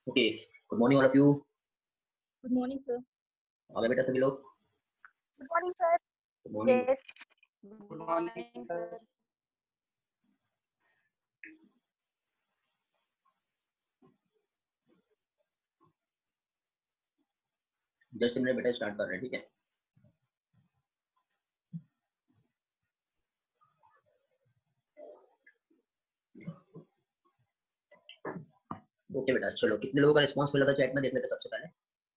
Okay, good morning all of you. Good morning sir. आ गए बेटा सभी लोग? Good morning sir. Good morning. Yes, good morning sir. Just minute बेटा, start कर रहे हैं, ठीक है? ओके बेटा, चलो कितने लोगों का रिस्पांस मिला था चैट में, देख लेते हैं सबसे पहले।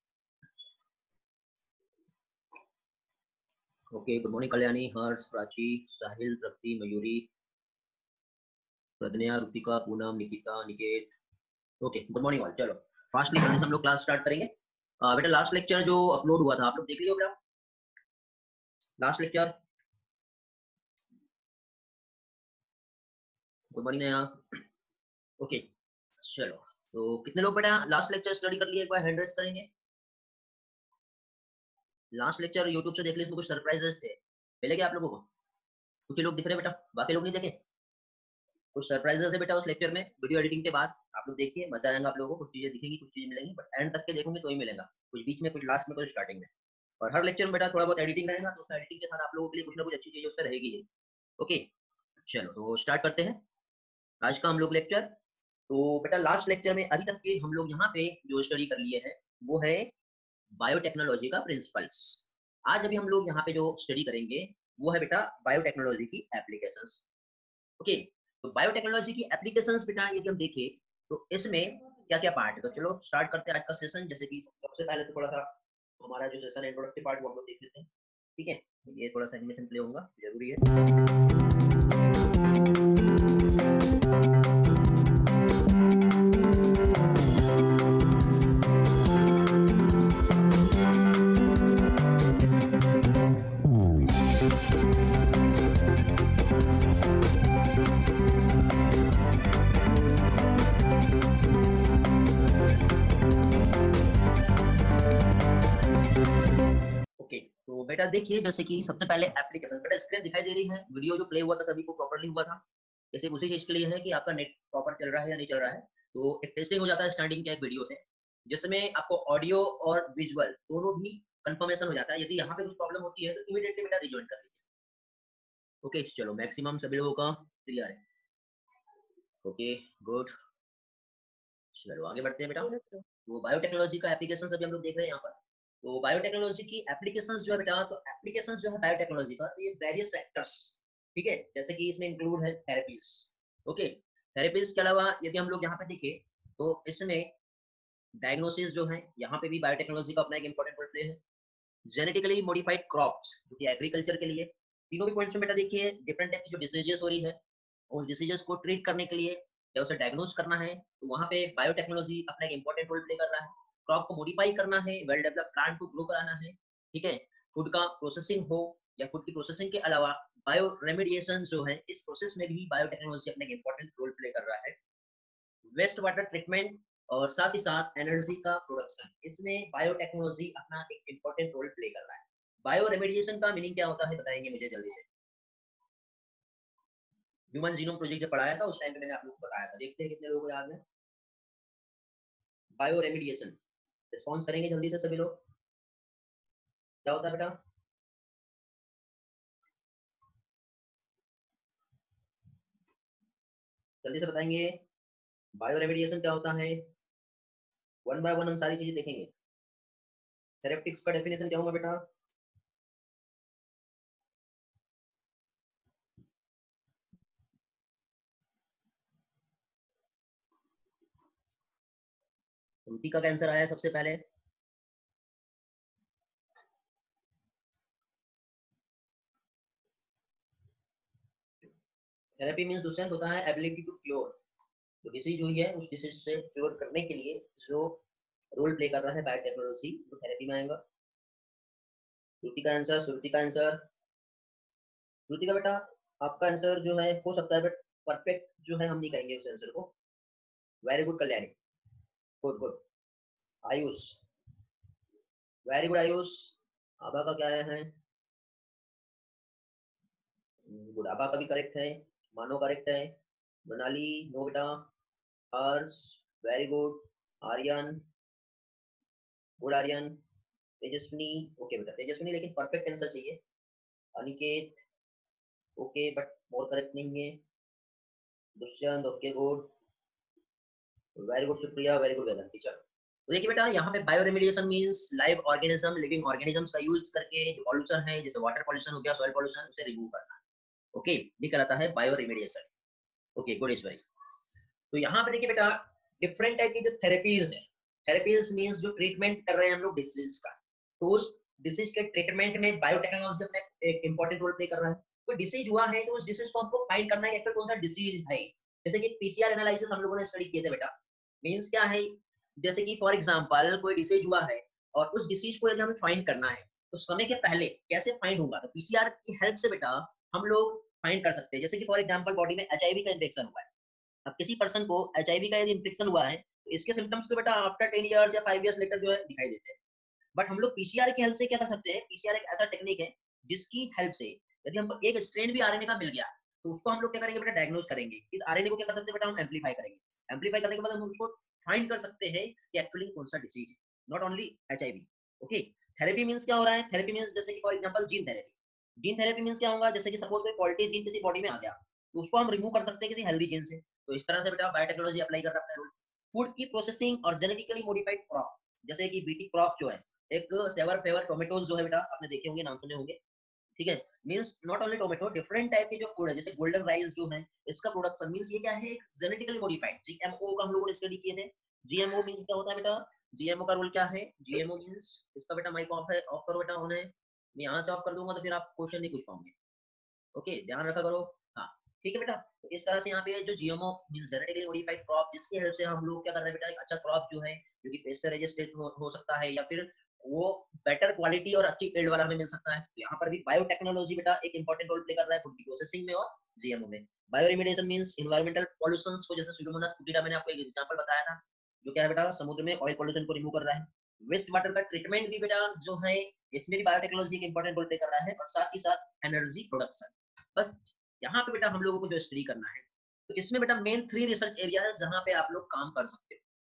Okay, good morning Kalyani, Harsh, Prachi, Sahil, Tripti, Mayuri, Pragya, Ritika, Poonam, Nikita, Niket. Okay, good morning all. चलो फास्टली जल्दी से हम लोग क्लास स्टार्ट करेंगे। बेटा लास्ट लेक्चर जो अपलोड हुआ था आप लोग देख लियो बेटा, लास्ट लेक्चर। गुड मॉर्निंग नया। ओके चलो, तो कितने लोग बेटा लास्ट लेक्चर स्टडी कर लिए, एक बार हैंड रेस करेंगे। लास्ट लेक्चर यूट्यूब से देख लिए, इसमें कुछ सरप्राइजेस थे, मिले क्या आप लोगों को? कुछ लोग दिख रहे बेटा, बाकी लोग नहीं देखे? कुछ सरप्राइजेस है बेटा उस लेक्चर में, वीडियो एडिटिंग के बाद आप लोग देखिए, मजा आएगा आप लोगों को। कुछ चीजें दिखेंगी, कुछ चीजें मिलेंगी, बट एंड तक के देखोगे तो ही मिलेगा, कुछ बीच में, कुछ लास्ट में, कुछ स्टार्टिंग में। और हर लेक्चर में बेटा थोड़ा बहुत एडिटिंग रहेगा, तो उस एडिटिंग के साथ आप लोगों के लिए कुछ ना कुछ अच्छी चीजें उसमें रहेगी ही। ओके चलो, तो स्टार्ट करते हैं आज का हम लोग लेक्चर। तो बेटा लास्ट लेक्चर में अभी तक के हम लोग यहाँ पे जो स्टडी कर लिए हैं वो है बायोटेक्नोलॉजी का प्रिंसिपल्स। आज अभी हम लोग यहाँ पे जो स्टडी करेंगे वो है बेटा बायोटेक्नोलॉजी की एप्लीकेशंस। ओके, तो बायोटेक्नोलॉजी की एप्लीकेशंस बेटा यदि हम देखें तो इसमें क्या क्या पार्ट है, तो चलो स्टार्ट करते हैं आज का सेशन। जैसे कि सबसे पहले तो थोड़ा सा हमारा जो सेशन है इंट्रोडक्टिव पार्ट वो हम लोग देख लेते हैं, ठीक है? ये थोड़ा सा एनिमेशन प्ले होगा, जरूरी है। ओके, तो बेटा देखिए, जैसे कि सबसे पहले एप्लीकेशन, बेटा स्क्रीन दिखाई दे रही है, वीडियो जो प्ले हुआ था सभी को प्रॉपर्ली हुआ था? जैसे उसी चीज के लिए है कि आपका नेट प्रॉपर चल रहा है या नहीं चल रहा है। तो एक टेस्टिंग हो जाता है स्टार्टिंग के एक वीडियो से, जिसमें आपको ऑडियो और विजुअल दोनों भी कंफर्मेशन हो जाता है। यदि यहाँ पे कुछ प्रॉब्लम होती है तो इमीडिएटली बेटा रिजॉइन कर लीजिए। ओके चलो, मैक्सिमम सभी लोगों का क्लियर है? ओके गुड, चलो आगे बढ़ते हैं बेटा। तो बायोटेक्नोलॉजी का एप्लीकेशन अभी हम लोग देख रहे हैं यहाँ पर। तो बायोटेक्नोलॉजी की एप्लीकेशंस जो है बेटा, तो एप्लीकेशंस जो है बायोटेक्नोलॉजी का, तो ये वेरियस सेक्टर्स, ठीक है? जैसे कि इसमें इंक्लूड है थेरेपीज। ओके, थेरेपीज के अलावा यदि हम लोग यहाँ पे देखें तो इसमें डायग्नोसिस जो है, यहाँ पे भी बायोटेक्नोलॉजी का अपना एक इंपॉर्टेंट रोल प्ले है। जेनेटिकली मॉडिफाइड क्रॉप्स जो कि एग्रीकल्चर के लिए, तीनों भी पॉइंट्स में बेटा देखिए डिफरेंट टाइप की जो डिसीजेस हो रही है, उस डिसीजेस को ट्रीट करने के लिए या उसे डायग्नोज करना है, तो वहाँ पे बायोटेक्नोलॉजी अपना एक इंपॉर्टेंट रोल प्ले कर रहा है। क्रॉप को मॉडिफाई करना है, वेल डेवलप प्लांट को ग्रो कराना है, ठीक है? फूड का प्रोसेसिंग हो या फूड की प्रोसेसिंग के अलावा बायो रेमेडिएशन जो है, इस प्रोसेस में भी बायोटेक्नोलॉजी अपना एक इंपॉर्टेंट रोल प्ले कर रहा है। वेस्ट वाटर ट्रीटमेंट और साथ ही साथ एनर्जी का प्रोडक्शन, इसमें बायोटेक्नोलॉजी अपना एक इंपॉर्टेंट रोल प्ले कर रहा है। बायो रेमेडिएशन का मीनिंग क्या होता है बताएंगे मुझे जल्दी से? ह्यूमन जीनोम प्रोजेक्ट जब पढ़ाया था उस टाइम पे मैंने आप लोगों को बताया था, देखते हैं कितने लोगों को याद है। बायो रेमेडिएशन, रिस्पॉन्स करेंगे जल्दी से सभी लोग, क्या होता है बेटा? जल्दी से बताएंगे, बायो रेमेडिएशन क्या होता है? वन बाय वन हम सारी चीजें देखेंगे। थेरेप्टिक्स का डेफिनेशन क्या होगा बेटा? उल्टी का कैंसर आया सबसे पहले। थेरेपी मींस दुष्यंत होता है एबिलिटी टू क्योर, जो डिसीज हुई है उस डिसीज से क्योर करने के लिए जो रोल प्ले कर रहा है बायोटेक्नोलॉजी, वो थेरेपी में आएगा। श्रुति का आंसर, श्रुति का आंसर, श्रुति का बेटा आपका आंसर जो है हो सकता है, बट परफेक्ट जो है हम नहीं कहेंगे उस आंसर को। Very good Kalyani, good good. Ayush, very good Ayush. Abha का क्या आया है? गुड, आभा का भी करेक्ट है। मानो करेक्ट है। मनाली नो बेटा। Harsh very good. Aryan, good Aryan, Tejaswini, okay बेटा तेजस्विनी लेकिन परफेक्ट आंसर चाहिए। Aniket, okay but more correct नहीं है। Dushyant, okay good, very good Supriya, very good वेदन टीचर। तो देखिए बेटा यहाँ पे bioremediation means live organism, living organisms का यूज करके जो पॉल्यूशन है जैसे वाटर पॉल्यूशन हो गया, सॉइल पॉल्यूशन, उसे रिमूव करना। ओके, ये कहलाता है bioremediation. Okay good Ishwari. तो यहाँ पे देखिए बेटा डिफरेंट टाइप की जो थेरेपीज है, थेरेपीज मींस जो ट्रीटमेंट कर रहे हैं हम लोग डिसीज का, तो उस डिसीज के ट्रीटमेंट में बायोटेक्नोलॉजी अपने एक इंपॉर्टेंट रोल प्ले कर रहा है। कोई डिसीज हुआ है तो उस डिसीज को हमको फाइंड करना है कि एक्चुअली कौन सा डिसीज है। जैसे कि पीसीआर एनालिसिस हम लोगों ने स्टडी किए थे बेटा, मींस क्या है, जैसे कि फॉर एग्जांपल कोई डिसीज हुआ है और उस डिसीज को यदि हमें फाइंड करना है तो समय के पहले कैसे फाइंड होगा, तो पीसीआर की हेल्प से बेटा हम लोग फाइंड कर सकते हैं। जैसे कि फॉर एग्जांपल बॉडी में एचआईवी का इन्फेक्शन हुआ है, अब किसी पर्सन को एचआईवी का यदि इन्फेक्शन हुआ है तो इसके सिम्टम्स तो बेटा आफ्टर 10 इयर्स या 5 इयर्स लेटर जो है दिखाई देते हैं। बट हम लोग पीसीआर की हेल्प से क्या कर सकते हैं, पीसीआर एक ऐसा टेक्निक है जिसकी हेल्प से यदि हमको एक स्ट्रेन भी आरएनए का मिल गया तो उसको हम लोग क्या करेंगे बेटा, डायग्नोज करेंगे। इस आरएनए को क्या कर सकते हैं बेटा, हम एम्पलीफाई करेंगे। एम्पलीफाई करने के बाद हम उसको फाइंड कर सकते हैं कि एक्चुअली कौन सा डिसीज है, not only HIV. Okay, therapy means क्या हो रहा है, थेरेपी मींस जैसे कि for example gene therapy. Gene therapy means क्या होगा, जैसे कि सपोज कोई फॉल्टी जीन किसी बॉडी में आ गया तो उसको हम रिमूव कर सकते हैं किसी हेल्दी जीन से। तो इस तरह से बेटा बायोटेक्नोलॉजी अप्लाई कर रहा है अपने रोल। फूड की प्रोसेसिंग और जेनेटिकली मॉडिफाइड क्रॉप, जैसे कि बीटी क्रॉप जो है, एक सेवर फेवर टोमेटोज जो है बेटा आपने देखे होंगे, नाम सुने होंगे, ठीक है। Means not only tomato, different type के जो फूड है जैसे गोल्डन राइस जो है, इसका प्रोडक्शन मींस ये क्या है, जेनेटिकली मॉडिफाइड। जीएमओ का हम लोगों ने स्टडी किए थे। जीएमओ मींस क्या होता है बेटा, जीएमओ का रूल क्या है, जीएमओ मींस, इसका बेटा माइक ऑफ है, ऑफ करो बेटा, ऑन है, मैं यहाँ से ऑफ कर दूंगा तो फिर आप क्वेश्चन नहीं पूछ पाओगे। ओके ध्यान रखा करो। हाँ ठीक है बेटा, तो इस तरह से यहाँ पे जो GMO means genetically modified crop, जिसकी हेल्प से हम लोग क्या कर रहे हैं बेटा, एक अच्छा क्रॉप जो है जो कि पेस्ट से रजिस्ट्रेट हो सकता है या फिर वो बेटर क्वालिटी और अच्छी फील्ड वाला हमें मिल सकता है। तो यहाँ पर भी बायोटेक्नोलॉजी बेटा एक इंपॉर्टेंट रोल प्ले कर रहा है फूड की प्रोसेसिंग में और जीएमओ में। Bioremediation means environmental pollutions को, जैसे सुडोमोनास फुटिडा मैंने आपको एक एग्जांपल बताया था, जो क्या है बेटा समुद्र में ऑयल पॉल्यूशन को रिमूव कर रहा है। वेस्ट वाटर का ट्रीटमेंट भी बेटा जो है, इसमें भी बायोटेक्नोलॉजी एक इंपॉर्टेंट रोल प्ले कर रहा है, और साथ ही साथ एनर्जी प्रोडक्शन। बस यहाँ पे बेटा हम लोगों को जो स्टडी करना है, तो इसमें बेटा मेन 3 रिसर्च एरिया है जहाँ पे आप लोग काम कर सकते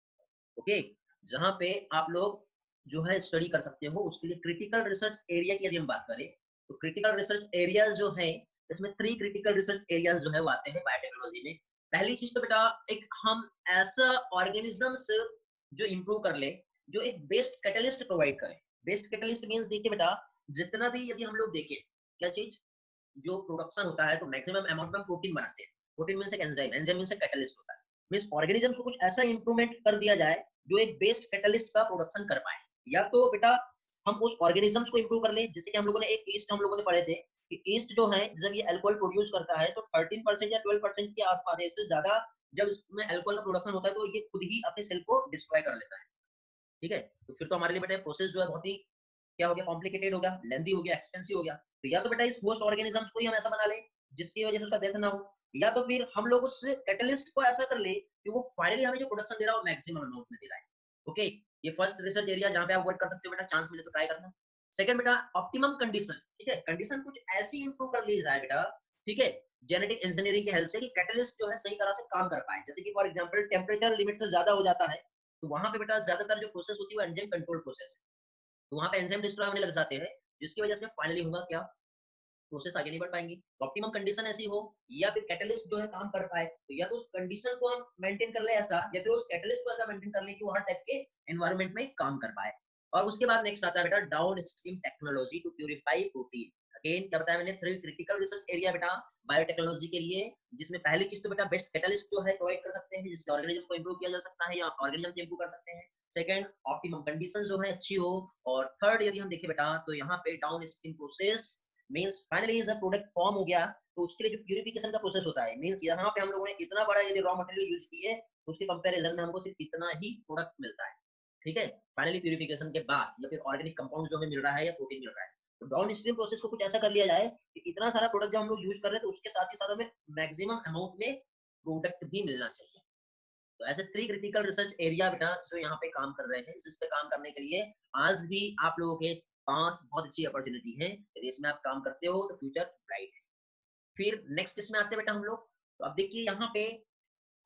हो। ओके, जहाँ पे आप लोग जो है स्टडी कर सकते हो, उसके लिए क्रिटिकल रिसर्च एरिया की यदि हम बात करें तो क्रिटिकल रिसर्च एरियाज जो है, इसमें 3 क्रिटिकल रिसर्च एरियाज जो है वो आते हैं बायोटेक्नोलॉजी में। पहली चीज तो बेटा एक हम ऐसा ऑर्गेनिजम्स जो इंप्रूव कर ले, जो एक बेस्ट कैटलिस्ट प्रोवाइड करे। बेस्ट कैटलिस्ट मींस देखिए बेटा, जितना भी यदि हम लोग देखें क्या चीज, जो प्रोडक्शन होता है तो मैक्सिमम अमाउंट में प्रोटीन बनाते हैं। प्रोटीन मींस एक एंजाइम, एंजाइम मींस एक कैटलिस्ट होता है। मींस ऑर्गेनिजम्स को कुछ ऐसा इंप्रूवमेंट कर दिया जाए जो एक बेस्ट कैटलिस्ट का प्रोडक्शन कर पाए। या तो बेटा हम उस ऑर्गेनिजम्स को इंप्रूव कर ले, जैसे कि हम लोगों ने एक ईस्ट हम लोगों ने पढ़े थे कि ईस्ट जो है जब ये अल्कोहल प्रोड्यूस करता है तो 13% या 12% के आसपास है, इससे ज्यादा जब इसमें अल्कोहल का प्रोडक्शन होता है तो ये खुद ही अपने सेल को डिस्ट्रॉय कर लेता है। ठीक है, तो फिर तो हमारे लिए बेटा प्रोसेस जो है बहुत ही क्या हो गया, कॉम्प्लिकेटेड हो गया, लेंदी हो गया, एक्सपेंसिव हो गया। तो या तो बेटा इस होस्ट ऑर्गेनिजम्स को ही हम ऐसा बना ले जिसकी वजह से उसका डेथ ना हो, या तो फिर हम लोग उस कैटलिस्ट को ऐसा कर ले कि वो फाइनली हमें जो प्रोडक्शन दे रहा है वो मैक्सिमम अमाउंट में दे रहा है। ओके, ये फर्स्ट रिसर्च एरिया जहां पे आप वर्क कर सकते हो बेटा, चांस मिले तो ट्राई करना। सेकंड बेटा ऑप्टिमम कंडीशन, ठीक है, कंडीशन कुछ ऐसी इंप्रूव कर ली जाए बेटा, ठीक है, जेनेटिक इंजीनियरिंग की हेल्प से कि कैटलिस्ट जो है सही तरह से काम कर पाए। जैसे कि फॉर एग्जांपल टेम्परेचर लिमिट से ज्यादा हो जाता है तो वहां पे बेटा ज्यादातर जो प्रोसेस होती है वो एंजाइम कंट्रोल प्रोसेस है, तो वहां पे एंजाइम डिस्ट्रॉय होने लग जाते हैं, जिसकी वजह से फाइनली होगा क्या, प्रोसेस आगे नहीं बढ़ पाएंगी। तो ऑप्टिमम कंडीशन ऐसी हो या फिर कैटलिस्ट जो है काम कर पाए, तो या तो उस कंडीशन को हम मेंटेन कर ले ऐसा, या फिर उस कैटलिस्ट को ऐसा मेंटेन कर ले कि वो हर टाइप के एनवायरनमेंट में काम कर पाए। और उसके बाद नेक्स्ट आता है बेटा downstream technology to purify protein. Again क्या बताया मैंने, 3 क्रिटिकल रिसर्च एरिया बेटा बायोटेक्नोलॉजी के लिए, जिसमें पहली चीज तो बेटा बेस्ट कैटलिस्ट जो है प्रोवाइड कर सकते हैं जिससे ऑर्गेनिज्म को इंप्रूव किया जा सकता है या ऑर्गेनिज्म से इंप्रूव कर सकते हैं। सेकंड ऑप्टिमम कंडीशन जो है अच्छी हो, और थर्ड यदि हम देखें बेटा तो यहाँ पे downstream process means finally जब प्रोडक्ट फॉर्म हो गया तो उसके लिए जो प्यूरिफिकेशन का प्रोसेस होता है, मींस यहाँ पे हम लोगों ने इतना बड़ा यदि रॉ मटेरियल यूज किए तो उसके कंपैरिजन में हमको सिर्फ इतना ही प्रोडक्ट मिलता है। ठीक है, फाइनली प्यूरिफिकेशन के बाद या फिर ऑर्गेनिक कंपाउंड जो हमें मिल रहा है या प्रोटीन मिल रहा है, तो डाउन स्ट्रीम प्रोसेस को कुछ ऐसा कर लिया जाए कि इतना सारा प्रोडक्ट जब हम लोग यूज कर रहे हैं तो उसके साथ ही साथ हमें मैक्सिमम अमाउंट में प्रोडक्ट भी मिलना चाहिए। तो ऐसे 3 क्रिटिकल रिसर्च एरिया बेटा जो यहाँ पे काम कर रहे हैं, जिस पे काम करने के लिए आज भी आप लोगों के पास बहुत अच्छी अपॉर्चुनिटी है। यदि इसमें आप काम करते हो तो फ्यूचर ब्राइट है। फिर नेक्स्ट इसमें आते हैं बेटा हम लोग, तो अब देखिए यहाँ पे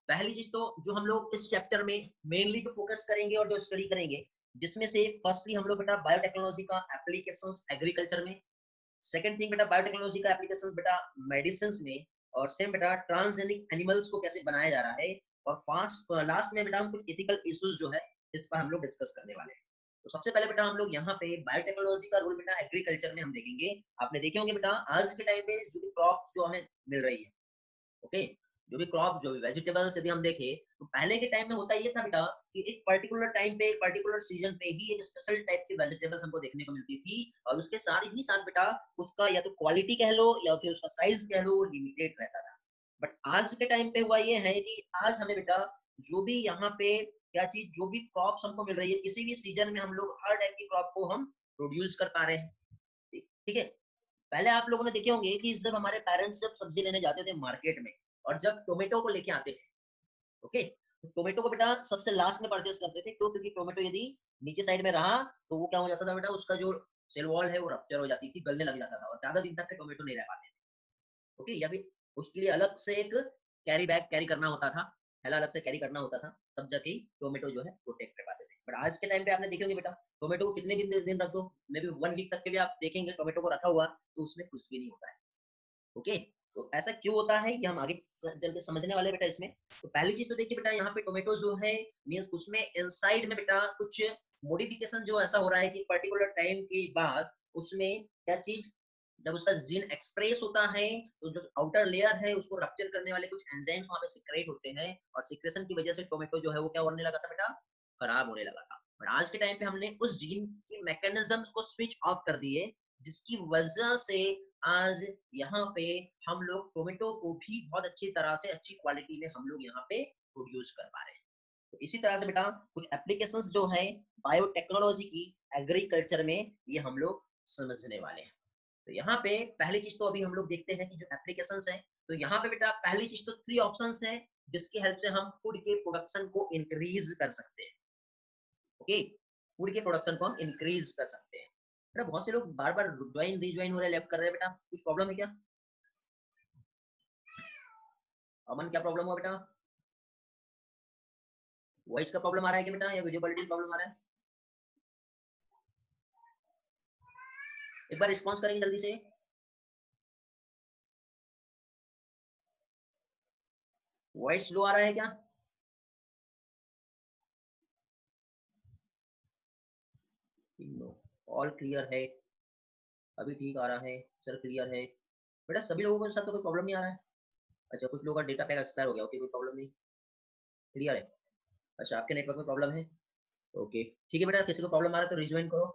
पहली चीज तो जो हम लोग इस चैप्टर में मेनली जो फोकस करेंगे और जो स्टडी करेंगे, जिसमें से फर्स्टली हम लोग बेटा बायोटेक्नोलॉजी का एप्लीकेशंस एग्रीकल्चर में, सेकंड थिंग बेटा बायोटेक्नोलॉजी का एप्लीकेशंस बेटा मेडिसिन में, और सेम बेटा ट्रांसजेनिक एनिमल्स को कैसे बनाया जा रहा है, और फास्ट लास्ट में बेटा हम कुछ एथिकल इश्यूज जो है इस पर हम लोग डिस्कस करने वाले हैं। तो सबसे पहले बेटा हम लोग यहाँ पे बायोटेक्नोलॉजी का रोल बेटा एग्रीकल्चर में हम देखेंगे। आपने देखे होंगे बेटा आज के टाइम पे जो भी क्रॉप जो हमें मिल रही है, ओके, जो भी क्रॉप जो भी वेजिटेबल्स यदि हम देखें तो पहले के टाइम में होता ये था बेटा कि एक पर्टिकुलर टाइम पे एक पर्टिकुलर सीजन पे ही एक स्पेशल टाइप की वेजिटेबल्स हमको देखने को मिलती थी, और उसके साथ ही साथ बेटा उसका या तो क्वालिटी कह लो या फिर उसका साइज कह लो लिमिटेड रहता था। बट आज के टाइम पे हुआ ये है कि आज हमें बेटा जो भी यहाँ पे क्या चीज जो भी क्रॉप्स हमको मिल रही है किसी भी सीजन में हम लोग हर टाइप की क्रॉप को हम प्रोड्यूस कर पा रहे हैं। ठीक है, पहले आप लोगों ने देखे होंगे कि जब हमारे पेरेंट्स जब सब्जी लेने जाते थे मार्केट में और जब टोमेटो को लेके आते थे, ओके, तो टोमेटो को बेटा सबसे लास्ट में परचेस करते थे, क्यों? क्योंकि टोमेटो यदि नीचे साइड में रहा तो वो क्या हो जाता था बेटा, उसका जो सेल वॉल है वो रप्चर हो जाती थी, गलने लग जाता था और ज्यादा दिन तक के टोमेटो नहीं रह पाते थे। ओके, या फिर उसके लिए अलग से एक कैरी बैग कैरी करना होता था, थैला अलग से कैरी करना होता था, तब जाके टोमेटो जो है प्रोटेक्ट कर पाते थे। बट आज के टाइम पे आपने देखे होंगे बेटा टोमेटो को कितने भी दिन रख दो, मे बी 1 वीक तक के भी आप देखेंगे टोमेटो को रखा हुआ तो उसमें कुछ भी नहीं होता है। ओके, तो ऐसा क्यों होता है ये हम आगे चल के समझने वाले बेटा इसमें। तो पहली चीज तो देखिए बेटा यहाँ पे टोमेटो जो है मीन उसमें इनसाइड में बेटा कुछ मॉडिफिकेशन जो ऐसा हो रहा है कि पर्टिकुलर टाइम के बाद उसमें क्या चीज, जब उसका जीन एक्सप्रेस होता है तो जो आउटर लेयर है उसको रप्चर करने वाले कुछ एंजाइम्स वहां पे सिक्रेट होते हैं, और सिक्रेशन की वजह से टोमेटो जो है वो क्या होने लगा था बेटा, खराब होने लगा था। बट आज के टाइम पे हमने उस जीन की मैकेनिज्म को स्विच ऑफ कर दिए, जिसकी वजह से आज यहाँ पे हम लोग टोमेटो को भी बहुत अच्छी तरह से अच्छी क्वालिटी में हम लोग यहाँ पे प्रोड्यूस कर पा रहे हैं। तो इसी तरह से बेटा कुछ एप्लीकेशंस जो है बायोटेक्नोलॉजी की एग्रीकल्चर में ये हम लोग समझने वाले हैं। तो यहाँ पे पहली चीज तो अभी हम लोग देखते हैं कि जो एप्लीकेशंस है, तो यहाँ पे बेटा पहली चीज तो 3 ऑप्शंस है जिसकी हेल्प से हम फूड के प्रोडक्शन को इंक्रीज कर सकते हैं। ओके, फूड के प्रोडक्शन को हम इंक्रीज कर सकते हैं। बेटा बहुत से लोग बार बार ज्वाइन रीज्वाइन हो रहे हैं, लेफ्ट कर रहे हैं, बेटा कुछ प्रॉब्लम है क्या? अमन क्या प्रॉब्लम हुआ बेटा? वॉइस का प्रॉब्लम आ रहा है क्या बेटा, या वीडियो क्वालिटी प्रॉब्लम आ रहा है? एक बार रिस्पॉन्स करेंगे जल्दी से। वॉइस स्लो आ रहा है क्या? ऑल क्लियर है, अभी ठीक आ रहा है सर, क्लियर है बेटा, सभी लोगों के साथ तो कोई प्रॉब्लम नहीं आ रहा है। अच्छा, कुछ लोगों का डेटा पैक एक्सपायर हो गया, ओके कोई प्रॉब्लम नहीं, क्लियर है। अच्छा, आपके नेटवर्क में प्रॉब्लम है, ओके ठीक है बेटा, किसी को प्रॉब्लम आ रहा है तो रिज्वाइन करो।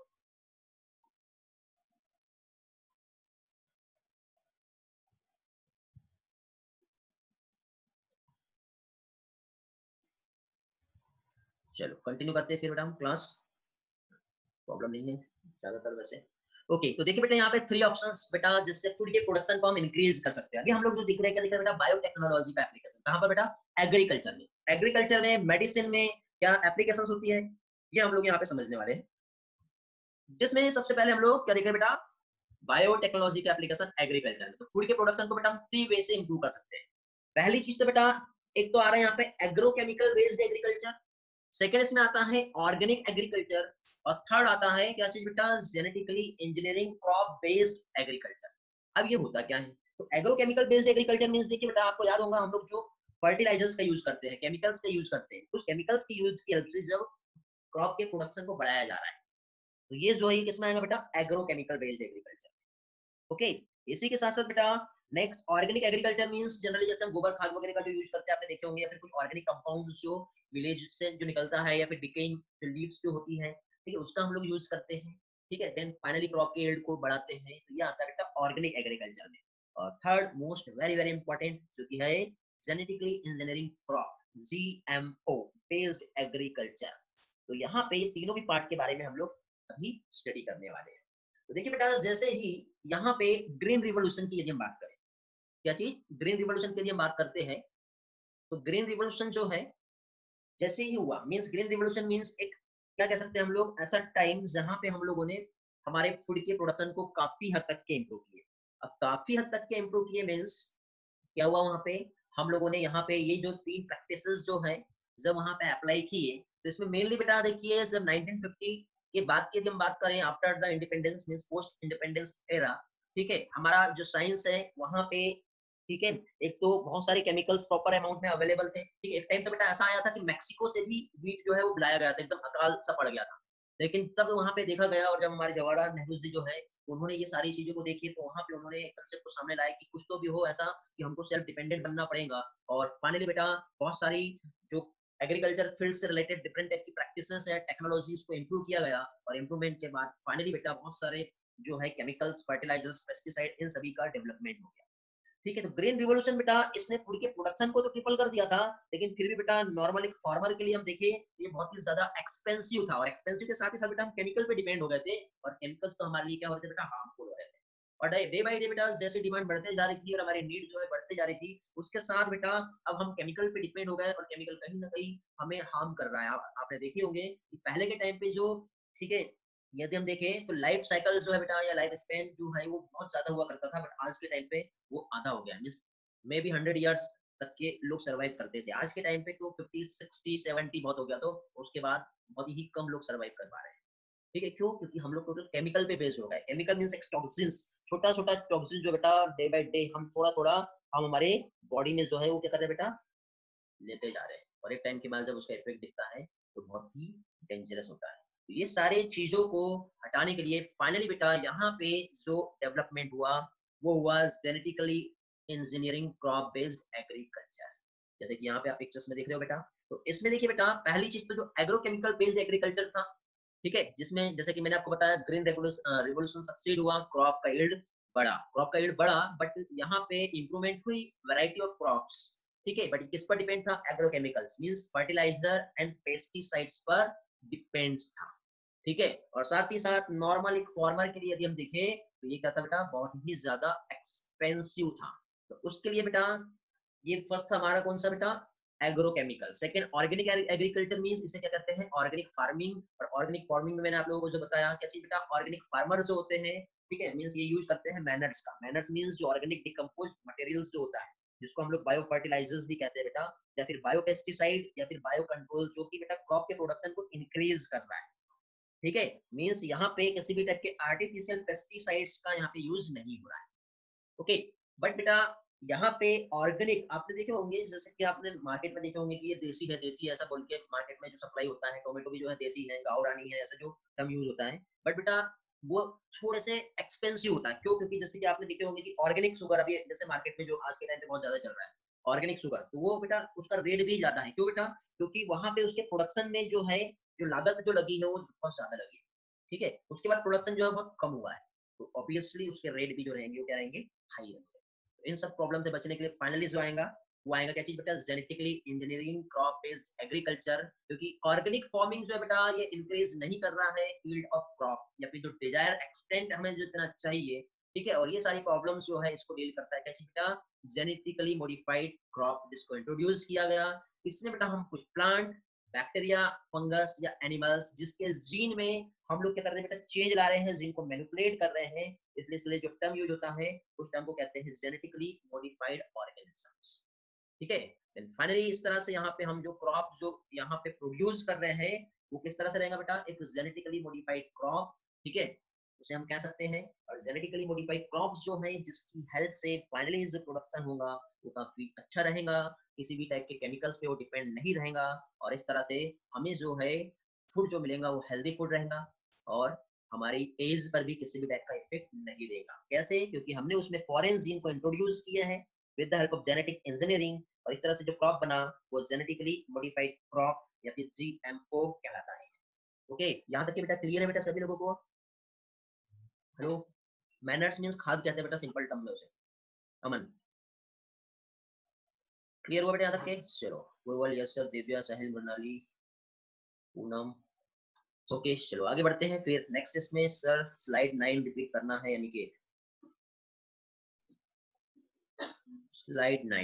चलो कंटिन्यू करते हैं फिर बेटा हम क्लास, प्रॉब्लम नहीं है ज्यादातर वैसे। ओके, तो देखिए बेटा यहाँ पे 3 ऑप्शंस बेटा जिससे फूड के प्रोडक्शन को हम इंक्रीज कर सकते हैं। अभी हम लोग जो दिख रहे हैं क्या दिख रहा है बेटा, बायोटेक्नोलॉजी का एप्लीकेशन कहाँ पर बेटा, एग्रीकल्चर में। एग्रीकल्चर में मेडिसिन में क्या एप्लीकेशन होती है ये हम लोग यहाँ पे समझने वाले हैं, जिसमें सबसे पहले हम लोग क्या देख रहे हैं बेटा, बायोटेक्नोलॉजी का एप्लीकेशन एग्रीकल्चर में। तो फूड के प्रोडक्शन को बेटा हम 3 वे से इंप्रूव कर सकते हैं। पहली चीज तो बेटा एक तो आ रहा है यहाँ पे एग्रोकेमिकल बेस्ड एग्रीकल्चर, सेकेंड इसमें आता है ऑर्गेनिक एग्रीकल्चर, और थर्ड आता है क्या चीज बेटा, genetically engineering crop based agriculture. अब ये होता क्या है, तो एग्रोकेमिकल बेस्ड एग्रीकल्चर मींस देखिए बेटा आपको याद होगा हम लोग जो फर्टिलाइजर्स का यूज करते हैं, केमिकल्स का यूज करते हैं, उस केमिकल्स की यूज की हेल्प से जब क्रॉप के प्रोडक्शन को बढ़ाया जा रहा है, तो ये जो है किसमें आएगा बेटा, एग्रोकेमिकल बेस्ड एग्रीकल्चर। ओके, इसी के साथ साथ बेटा next organic agriculture means generally जैसे हम गोबर खाद वगैरह का जो यूज करते हैं आपने देखे होंगे, या फिर कुछ ऑर्गेनिक कंपाउंड्स जो विलेज से जो निकलता है, या फिर डिकेइंग जो लीव्स जो होती है, ठीक है, उसका हम लोग यूज करते हैं। ठीक है, देन फाइनली क्रॉप के यील्ड को बढ़ाते हैं, तो ये आता है बेटा ऑर्गेनिक एग्रीकल्चर में। और third most very very important जो कि है genetically engineering crop, GMO based agriculture. तो यहाँ पे ये तीनों भी पार्ट के बारे में हम लोग अभी स्टडी करने वाले हैं। तो देखिए बेटा जैसे ही यहाँ पे ग्रीन रिवोल्यूशन की यदि हम बात करें, क्या चीज, ग्रीन रिवोल्यूशन की यदि हम बात करते हैं, तो ग्रीन रिवोल्यूशन जो है जैसे ही हुआ मींस ग्रीन रिवोल्यूशन मींस एक क्या कह सकते हैं हम लोग, ऐसा टाइम जहां पे हम लोगों ने हमारे फूड के प्रोडक्शन को काफी हद तक के इम्प्रूव किए। अब काफी हद तक के इम्प्रूव किए मींस क्या हुआ वहां पे, हम लोगों ने यहाँ पे ये जो 3 प्रैक्टिसेस जो हैं, जब वहाँ पे अप्लाई किए, तो इसमें मेनली बेटा देखिए जब 1950 के बाद की यदि हम बात करें after the independence means post independence era, ठीक है? हमारा जो साइंस है वहाँ पे, ठीक है? एक तो बहुत सारे केमिकल्स प्रॉपर अमाउंट में अवेलेबल थे, ठीक है? एक टाइम तो बेटा ऐसा आया था कि मेक्सिको से भी व्हीट जो है वो बुलाया गया था, एकदम अकाल सा पड़ गया था। लेकिन तब वहाँ पे देखा गया और जब हमारे जवाहरलाल नेहरू जी जो है, उन्होंने ये सारी चीज़ों को देखी तो वहाँ पे उन्होंने कंसेप्ट को सामने लाया कि कुछ तो भी हो ऐसा कि हमको सेल्फ डिपेंडेंट बनना पड़ेगा। और फाइनली बेटा बहुत सारी जो एग्रीकल्चर फील्ड से रिलेटेड डिफरेंट टाइप की प्रैक्टिसेस है, टेक्नोलॉजीज को इम्प्रूव किया गया और इम्प्रूवमेंट के बाद फाइनली बेटा बहुत सारे जो है केमिकल्स, फर्टिलाइजर्स, पेस्टिसाइड इन सभी का डेवलपमेंट हो गया। ठीक है, तो ग्रीन रिवॉल्यूशन बेटा इसने फूड के प्रोडक्शन को तो ट्रिपल कर दिया था, लेकिन फिर भी बेटा नॉर्मल एक फार्मर के लिए हम देखें ये बहुत ही ज्यादा एक्सपेंसिव था और एक्सपेंसिव के साथ ही साथ बेटा हम केमिकल पे डिपेंड हो गए थे और केमिकल्स तो हमारे लिए क्या हो रहे थे बेटा, हार्मफुल हो रहे थे। और डे बाय डे बेटा जैसे डिमांड बढ़ते जा रही थी और हमारी नीड जो है बढ़ते जा रही थी, उसके साथ बेटा अब हम केमिकल पे डिपेंड हो गए और केमिकल कहीं ना कहीं हमें हार्म कर रहा है। आपने देखे होंगे कि पहले के टाइम पे जो, ठीक है, यदि हम देखें तो लाइफ साइकिल जो है बेटा या लाइफ स्पेन जो है वो बहुत ज्यादा हुआ करता था, बट आज के टाइम पे वो आधा हो गया। मीन्स मे बी 100 इयर्स तक के लोग सर्वाइव करते थे, आज के टाइम पे तो 50 60 70 बहुत हो गया, तो उसके बाद बहुत ही कम लोग सर्वाइव कर पा रहे हैं। ठीक है, क्यों? क्योंकि हम लोग टोटल केमिकल पे बेस्ड हो गए। केमिकल मीन्स टॉक्सिन्स, छोटा छोटा टॉक्सिन जो बेटा डे बाय डे हम थोड़ा थोड़ा हम हमारे बॉडी में जो है वो क्या कर रहे हैं बेटा, लेते जा रहे हैं और एक टाइम के बाद जब उसका इफेक्ट दिखता है तो बहुत ही डेंजरस होता है। तो ये सारे चीजों को हटाने के लिए फाइनली बेटा यहाँ पे जो डेवलपमेंट हुआ वो हुआ genetically engineering crop based agriculture. जैसे कि यहाँ पे आप पिक्चर्स में देख रहे हो बेटा, तो इसमें देखिए बेटा पहली चीज तो जो एग्रोकेमिकल बेस्ड एग्रीकल्चर था, ठीक है, जिसमें जैसे कि मैंने आपको बताया ग्रीन रिवोल्यूशन सक्सीड हुआ, क्रॉप का यील्ड बढ़ा, बट यहाँ पे इंप्रूवमेंट हुई वैरायटी ऑफ क्रॉप्स। ठीक है, बट किस पर डिपेंड था? Agrochemicals means fertiliser and pesticides पर डिपेंड्स था। ठीक है, और साथ ही साथ नॉर्मल एक फार्मर के लिए यदि हम देखें तो ये क्या था बेटा, बहुत ही ज्यादा एक्सपेंसिव था। तो उसके लिए बेटा ये फर्स्ट था हमारा कौन सा बेटा, agrochemical. Second organic agriculture means इसे क्या कहते हैं, ऑर्गेनिक फार्मिंग। और ऑर्गेनिक फार्मिंग में मैंने आप लोगों को जो बताया क्या चीज बेटा, ऑर्गेनिक फार्मर जो होते हैं, ठीक है, मींस ये यूज करते हैं मैनर्स का। मैनर्स मींस जो ऑर्गेनिक डिकम्पोज मटेरियल्स जो होता है, जिसको हम लोग बायो फर्टिलाइजर्स भी कहते हैं बेटा, या फिर बायो पेस्टिसाइड या फिर बायो कंट्रोल, जो कि बेटा क्रॉप के प्रोडक्शन को इंक्रीज कर रहा है। ठीक है, मींस यहाँ पे किसी भी टाइप के आर्टिफिशियल पेस्टिसाइड्स का यहाँ पे यूज नहीं हो रहा है। ओके, बट बेटा यहाँ पे ऑर्गेनिक आपने देखे होंगे, जैसे कि आपने मार्केट में देखे होंगे कि ये देसी है ऐसा बोल के मार्केट में जो सप्लाई होता है, टोमेटो भी जो है देसी है, गाँव रानी है, ऐसा जो टर्म यूज होता है। बट बेटा वो थोड़े से एक्सपेंसिव होता है, क्यों? क्योंकि जैसे कि आपने देखे होंगे कि ऑर्गेनिक शुगर अभी जैसे मार्केट में जो आज के टाइम पे बहुत ज्यादा चल रहा है ऑर्गेनिक शुगर, तो वो बेटा उसका रेट भी ज्यादा है। क्यों बेटा? क्योंकि वहां पे उसके प्रोडक्शन में जो है जो लागत जो लगी है वो बहुत ज्यादा लगी है। ठीक है, उसके बाद प्रोडक्शन जो है बहुत कम हुआ है, तो ऑब्वियसली उसके रेट भी जो रहेंगे वो क्या रहेंगे, हाई रहेंगे। तो इन सब प्रॉब्लम से बचने के लिए फाइनली जो आएगा वो आएगा क्या चीज बेटा, genetically engineering crop based agriculture. क्योंकि ऑर्गेनिक फार्मिंग जो है बेटा ये इंक्रीज नहीं कर रहा है यील्ड ऑफ क्रॉप या फिर जो डिजायर एक्सटेंट हमें जितना चाहिए। ठीक है, और ये सारी प्रॉब्लम्स जो है इसको डील करता है क्या चीज बेटा, जेनेटिकली मॉडिफाइड क्रॉप, जिसको इंट्रोड्यूस किया गया। इसमें बेटा हम कुछ प्लांट, बैक्टीरिया, फंगस या एनिमल्स जिसके जीन में हम लोग क्या कर रहे हैं बेटा, चेंज ला रहे हैं, जीन को मैनिपुलेट कर रहे हैं। इसलिए जो टर्म यूज होता है उस टर्म को कहते हैं जेनेटिकली मॉडिफाइड ऑर्गेनिजम्स। ठीक है, देन फाइनली इस तरह से यहाँ पे हम जो क्रॉप जो यहाँ पे प्रोड्यूस कर रहे हैं वो किस तरह से रहेगा बेटा, एक जेनेटिकली मॉडिफाइड क्रॉप। ठीक है, उसे हम कह सकते हैं। और जेनेटिकली मॉडिफाइड क्रॉप्स जो है जिसकी हेल्प से फाइनली जो प्रोडक्शन होगा वो काफी अच्छा रहेगा, किसी भी टाइप के केमिकल्स पे वो डिपेंड नहीं रहेगा। और इस तरह से हमें जो है फूड जो मिलेगा वो हेल्दी फूड रहेगा और हमारी एज पर भी किसी भी टाइप का इफेक्ट नहीं देगा। कैसे? क्योंकि हमने उसमें फॉरेन जीन को इंट्रोड्यूस किया है with the help of genetic engineering, और इस तरह से जो क्रॉप बना वो जेनेटिकली मॉडिफाइड क्रॉप या फिर जीएमओ कहलाता है। ओके, यहाँ तक कि बेटा क्लियर है बेटा सभी लोगों को? हेलो, मैनर्स मींस खाद कहते हैं बेटा सिंपल टर्म में उसे। अमन, क्लियर हुआ बेटा यहाँ तक के? चलो, Gurwal, yes sir, Divya, Sahil, Mrinali, Poonam. Okay, चलो आगे बढ़ते हैं फिर नेक्स्ट। इसमें सर स्लाइड 9 रिपीट करना है, यानी कि स्लाइड 9।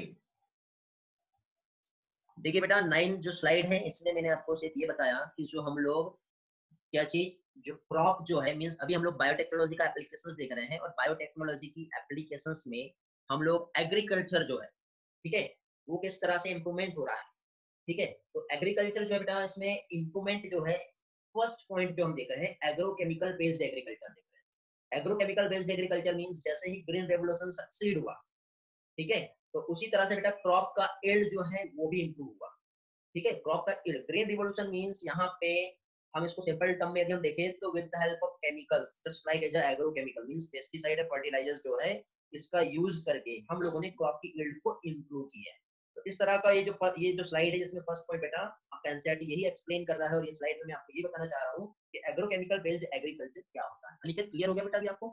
देखिए बेटा 9 जो स्लाइड है इसमें मैंने आपको सिर्फ ये बताया कि जो हम लोग क्या चीज, जो क्रॉप जो है मींस अभी हम लोग बायोटेक्नोलॉजी का एप्लीकेशंस देख रहे हैं और बायोटेक्नोलॉजी की एप्लीकेशंस में हम लोग एग्रीकल्चर जो है, ठीक है, वो किस तरह से इम्प्रूवमेंट हो रहा है, ठीक है। तो एग्रीकल्चर जो है बेटा, इसमें इम्प्रूवमेंट जो है, फर्स्ट पॉइंट जो हम देख रहे हैं, एग्रोकेमिकल बेस्ड एग्रीकल्चर देख रहे हैं। एग्रोकेमिकल बेस्ड एग्रीकल्चर मींस जैसे ही ग्रीन रेवोल्यूशन सक्सीड हुआ, ठीक है, तो उसी तरह से बेटा क्रॉप का यील्ड जो है वो भी इंप्रूव हुआ, ठीक है। क्रॉप का यील्ड, ग्रीन रिवोल्यूशन मींस यहाँ पे हम इसको सिंपल टर्म में यदि हम देखें तो with the help of chemicals, just like as agrochemical means pesticide और फर्टिलाइजर्स जो है, इसका यूज करके हम लोगों ने क्रॉप की यील्ड को इंप्रूव किया है। तो इस तरह का ये जो स्लाइड है, जिसमें फर्स्ट पॉइंट बेटा आपका एनसीईआरटी यही एक्सप्लेन कर रहा है, और ये स्लाइड में मैं आपको ये बताना चाह रहा हूँ कि एग्रोकेमिकल बेस्ड एग्रीकल्चर क्या होता है। अनिकेत, क्लियर हो गया बेटा अभी आपको?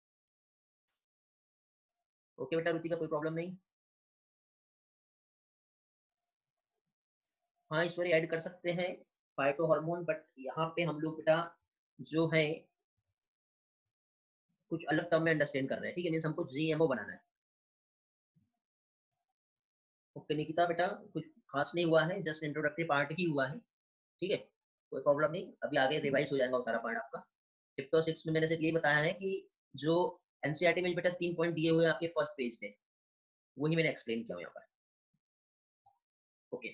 ओके बेटा, रुचि का कोई प्रॉब्लम नहीं? हाँ ईश्वरी, ऐड कर सकते हैं फाइटो हार्मोन, बट यहाँ पे हम लोग बेटा जो है कुछ अलग टर्म में अंडरस्टैंड कर रहे हैं, ठीक है। मींस हमको जीएमओ बनाना है। ओके निकिता बेटा, कुछ खास नहीं हुआ है, जस्ट इंट्रोडक्टरी पार्ट ही हुआ है, ठीक है, कोई प्रॉब्लम नहीं। अभी आगे रिवाइज हो जाएगा वो सारा पार्ट आपका। फिफ्थ और सिक्स में मैंने सिर्फ यही बताया है कि जो एनसीईआरटी में बेटा 3 पॉइंट दिए हुए हैं आपके फर्स्ट पेज पे, वही मैंने एक्सप्लेन किया यहाँ पर। ओके,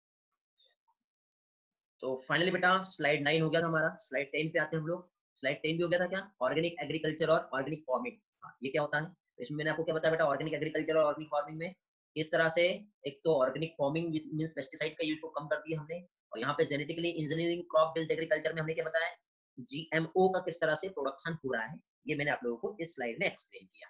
तो फाइनली बेटा स्लाइड 9 हो गया था हमारा, स्लाइड 10 पे आते हैं हम लोग। स्लाइड 10 भी हो गया था क्या, ऑर्गेनिक एग्रीकल्चर और ऑर्गेनिक फार्मिंग। हाँ, ये क्या होता है, तो इसमें मैंने आपको क्या बताया बेटा, ऑर्गेनिक एग्रीकल्चर और ऑर्गेनिक फार्मिंग में इस तरह से, एक तो ऑर्गेनिक फार्मिंग मींस पेस्टिसाइड का यूज को कम कर दिया हमने, और यहाँ पे genetically engineering crop based agriculture में हमने क्या बताया, जीएमओ का किस तरह से प्रोडक्शन हो रहा है, ये मैंने आप लोगों को इस स्लाइड में एक्सप्लेन किया।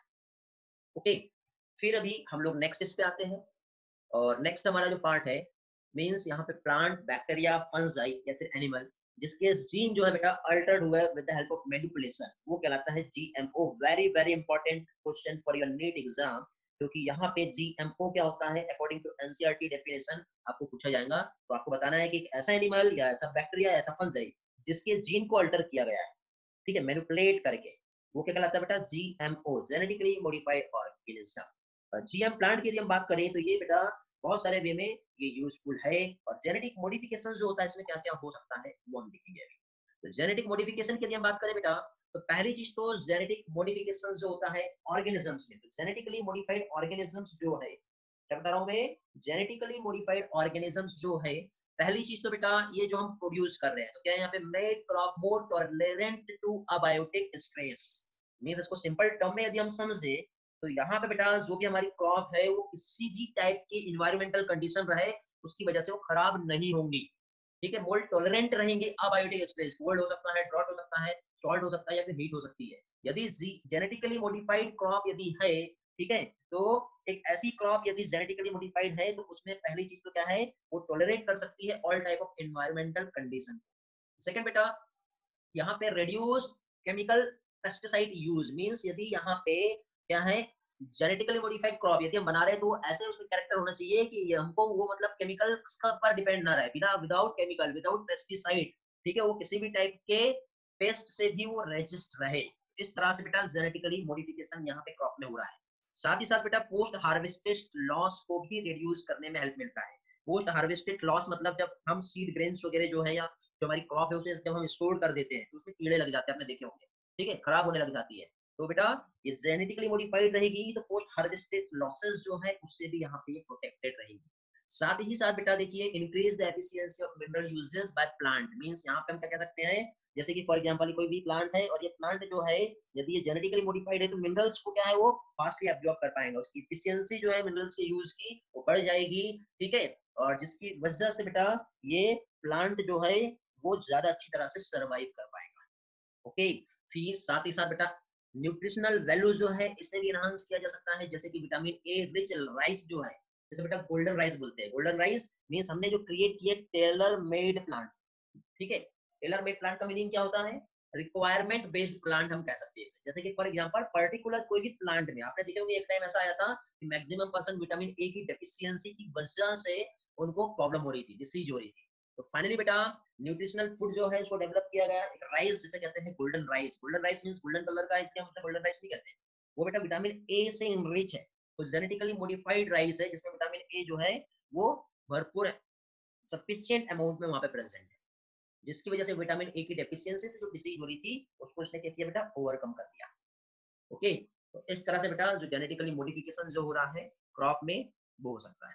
ओके, फिर अभी हम लोग नेक्स्ट इस पे आते हैं, और नेक्स्ट हमारा जो पार्ट है, मींस यहाँ पे प्लांट, बैक्टीरिया, फंजाई या फिर एनिमल जिसके जीन जो है बेटा अल्टर्ड हुआ है with the help of manipulation, वो कहलाता है GMO. Very very important question for your NEET exam, क्योंकि यहाँ पे जीएमओ क्या होता है, अकॉर्डिंग टू एनसीईआरटी डेफिनेशन आपको पूछा जाएगा। तो आपको बताना है कि एक ऐसा एनिमल या ऐसा बैक्टीरिया या ऐसा फंजाई जिसके जीन को अल्टर किया गया है, ठीक है, मैनिपुलेट करके, वो क्या कहलाता है बेटा, GMO, genetically modified organism. GM plant की यदि हम बात करें तो ये बेटा बहुत सारे वे में ये यूजफुल है, और जेनेटिक मॉडिफिकेशन जो होता है इसमें क्या क्या हो सकता है वो हम देखेंगे अभी। तो जेनेटिक मॉडिफिकेशन की यदि हम बात करें बेटा, तो पहली चीज तो जेनेटिक मॉडिफिकेशन जो होता है ऑर्गेनिजम्स में, तो जेनेटिकली मॉडिफाइड ऑर्गेनिजम्स जो है, क्या बता रहा हूँ मैं, जेनेटिकली मॉडिफाइड ऑर्गेनिजम्स जो है, पहली चीज तो बेटा ये जो हम प्रोड्यूस कर रहे हैं, तो क्या है यहाँ पे, made crop more tolerant to abiotic stress. Means इसको सिंपल टर्म में यदि हम समझे, तो यहाँ पे बेटा जो भी हमारी क्रॉप है वो किसी भी टाइप की इन्वायरमेंटल कंडीशन रहे, उसकी वजह से वो खराब नहीं होंगी, ठीक है, मोल्ड टॉलरेंट रहेंगे। अबायोटिक स्ट्रेस, कोल्ड हो सकता है, ड्रॉट हो सकता है, सॉल्ट हो सकता है, या फिर हीट हो सकती है। यदि जेनेटिकली मॉडिफाइड क्रॉप यदि है, ठीक है, तो एक ऐसी क्रॉप यदि जेनेटिकली मॉडिफाइड है, तो उसमें पहली चीज तो क्या है, वो टॉलरेट कर सकती है all type of environmental condition. Second बेटा, यहाँ पे reduce chemical pesticide use, means यदि यहाँ पे क्या है, जेनेटिकली मॉडिफाइड क्रॉप यदि हम बना रहे हैं, तो ऐसे उसमें कैरेक्टर होना चाहिए कि ये हमको वो मतलब केमिकल्स का पर डिपेंड ना रहे, बिना विदाउट केमिकल, विदाउट पेस्टिसाइड, ठीक है, वो किसी भी टाइप के पेस्ट से भी वो रेजिस्ट रहे। इस तरह से बेटा जेनेटिकली मॉडिफिकेशन यहाँ पे क्रॉप में हो रहा है। साथ ही साथ बेटा पोस्ट हार्वेस्टेड लॉस को भी रिड्यूस करने में हेल्प मिलता है। पोस्ट हार्वेस्टेड लॉस मतलब जब हम सीड ग्रेन्स वगैरह जो है, या जो हमारी क्रॉप है उसे जब हम स्टोर कर देते हैं, तो उसमें कीड़े लग जाते हैं, आपने देखे होंगे, ठीक है, खराब होने लग जाती है। तो बेटा ये जेनेटिकली मॉडिफाइड रहेगी, तो पोस्ट हार्वेस्टेड लॉसेस जो है उससे भी यहाँ पे प्रोटेक्टेड रहेगी। साथ ही साथ बेटा देखिए, increase the efficiency of mineral uses by plant, means यहाँ पे हम क्या कह सकते हैं, जैसे कि फॉर एग्जांपल कोई भी प्लांट है, और ये प्लांट जो है यदि ये जेनेटिकली मॉडिफाइड है, तो मिनरल्स को क्या है, वो फास्टली एब्जॉर्ब कर पाएंगे, उसकी एफिशिएंसी जो है मिनरल्स के यूज की वो बढ़ जाएगी, ठीक है, और जिसकी वजह से बेटा ये प्लांट जो है वो ज्यादा अच्छी तरह से सर्वाइव कर पाएगा। ओके, फिर साथ ही साथ बेटा न्यूट्रिशनल वैल्यू जो है इसे भी इनहांस किया जा सकता है, जैसे कि विटामिन ए रिच राइस जो है, जैसे बेटा गोल्डन राइस बोलते हैं, गोल्डन राइस मींस हमने जो क्रिएट किया टेलर मेड प्लांट, ठीक है, टेलर मेड प्लांट का मीनिंग क्या होता है, रिक्वायरमेंट बेस्ड प्लांट हम कह सकते हैं इसे। जैसे कि फॉर एग्जांपल पर्टिकुलर कोई भी प्लांट में आपने देखे होंगे, एक टाइम ऐसा आया था कि मैक्सिमम पर्सन विटामिन ए की डेफिशिएंसी की वजह से उनको प्रॉब्लम हो रही थी, डिसीज हो रही थी। तो फाइनली बेटा न्यूट्रिशनल फूड जो है उसको डेवलप किया गया, एक राइस जिसे कहते हैं golden rice. Golden rice means golden colour का, इसके हम गोल्डन राइस नहीं कहते हैं, वो बेटा विटामिन ए से इनरिच है। तो जेनेटिकली मॉडिफाइड राइस है जिसमें विटामिन ए जो है वो भरपूर है, सफिशिएंट अमाउंट में वहां पे प्रेजेंट है, जिसकी वजह से विटामिन ए की डेफिशिएंसी से जो डिसीज हो रही थी उसको उसने क्या किया बेटा, ओवरकम कर दिया। ओके, तो इस तरह से बेटा जो जेनेटिकली मॉडिफिकेशन जो हो रहा है क्रॉप में वो हो सकता है।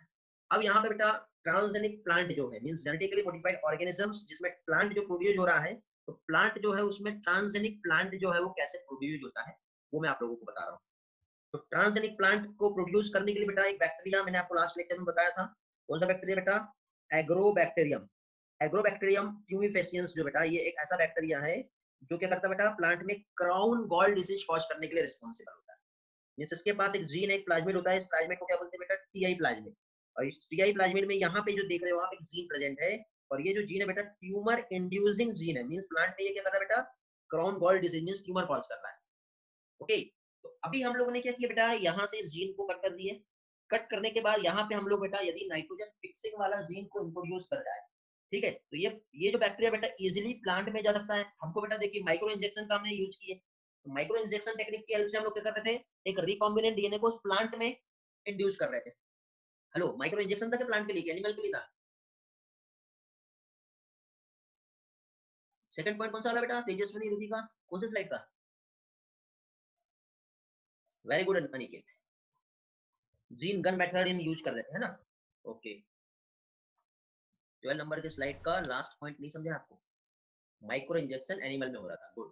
अब यहाँ पे बेटा ट्रांसजेनिक प्लांट जो है मींस जेनेटिकली मॉडिफाइड ऑर्गेनिजम्स, जिसमें प्लांट जो प्रोड्यूस हो रहा है, तो प्लांट जो है उसमें ट्रांसजेनिक प्लांट जो है वो कैसे प्रोड्यूस होता है वो मैं आप लोगों को बता रहा हूँ। तो ट्रांसजेनिक प्लांट को प्रोड्यूस करने के लिए बेटा एक बैक्टीरिया मैंने आपको लास्ट लेक्चर में बताया था, कौन सा बैक्टीरिया बेटा? एग्रोबैक्टीरियम। एग्रोबैक्टीरियम ट्यूमिफेसियंस जो बेटा ये एक ऐसा बैक्टीरिया है जो क्या करता है बेटा, प्लांट में क्राउन गॉल डिजीज कॉज करने के लिए रिस्पॉन्सिबल होता है। मींस इसके पास एक जीन एक प्लाज्मिड होता है, इस प्लाज्मिड को क्या बोलते हैं बेटा? Ti plasmid. और इस टीआई प्लाज्मिड में यहाँ पे जो देख रहे हो आप एक जीन प्रेजेंट है, और ये जो जीन है बेटा ट्यूमर इंड्यूसिंग जीन है। मींस प्लांट में ये क्या कर रहा है बेटा? Crown gall disease means tumour cause कर रहा है। ओके, तो अभी हम लोगों ने क्या किया बेटा, यहाँ से इस जीन को कट कर दिए। कट करने के बाद यहाँ पे हम लोग बेटा यदि नाइट्रोजन फिक्सिंग वाला जीन को इंट्रोड्यूस कर जाए, ठीक है, तो ये जो बैक्टीरिया बेटा इजीली प्लांट में जा सकता है। हमको बेटा देखिए माइक्रो इंजेक्शन का हमने यूज किए, तो माइक्रो इंजेक्शन टेक्निक की हेल्प से हम लोग क्या कर रहे थे, एक रिकॉम्बिनेंट डीएनए को प्लांट में इंड्यूस कर रहे थे। हेलो, माइक्रो इंजेक्शन था प्लांट के लिए, एनिमल के लिए था? सेकंड पॉइंट कौन सा वाला बेटा तेजस्विनी रुचि का, कौन से स्लाइड का? Very good Aniket, gene gun method in use कर रहे थे, है ना? ओके, 12 नंबर के स्लाइड का लास्ट पॉइंट नहीं समझा आपको? माइक्रो इंजेक्शन एनिमल में हो रहा था, गुड।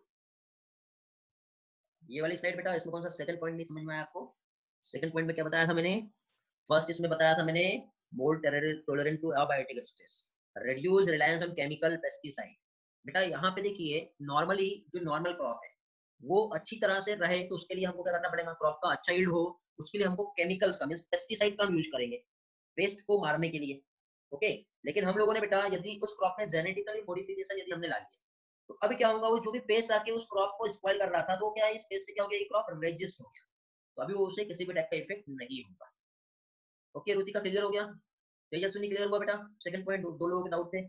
ये वाली स्लाइड बेटा, इसमें कौन सा सेकंड पॉइंट नहीं समझ में आया आपको? सेकंड पॉइंट में क्या बताया था मैंने? फर्स्ट इसमें बताया था मैंने more tolerant to abiotic stress, reduce reliance on chemical pesticide. बेटा यहाँ पे देखिए नॉर्मली जो नॉर्मल क्रॉप है वो अच्छी तरह से रहे तो उसके लिए हमको क्या करना पड़ेगा, क्रॉप का अच्छा यील्ड हो उसके लिए हमको केमिकल्स का मींस पेस्टिसाइड का हम यूज करेंगे पेस्ट को मारने के लिए। ओके, लेकिन हम लोगों ने बेटा यदि उस क्रॉप में जेनेटिकली मॉडिफिकेशन यदि हमने ला लिया, तो अभी क्या होगा, वो जो भी पेस्ट आके उस क्रॉप को स्पॉइल कर रहा था, तो क्या है, इस पेस्ट से क्या हो गया, ये क्रॉप रेजिस्ट हो गया, तो अभी वो उसे किसी भी टाइप का इफेक्ट नहीं होगा। ओके, रुचि का क्लियर हो गया? तेजस्विनी क्लियर हुआ बेटा? सेकंड पॉइंट दो लोगों के डाउट थे।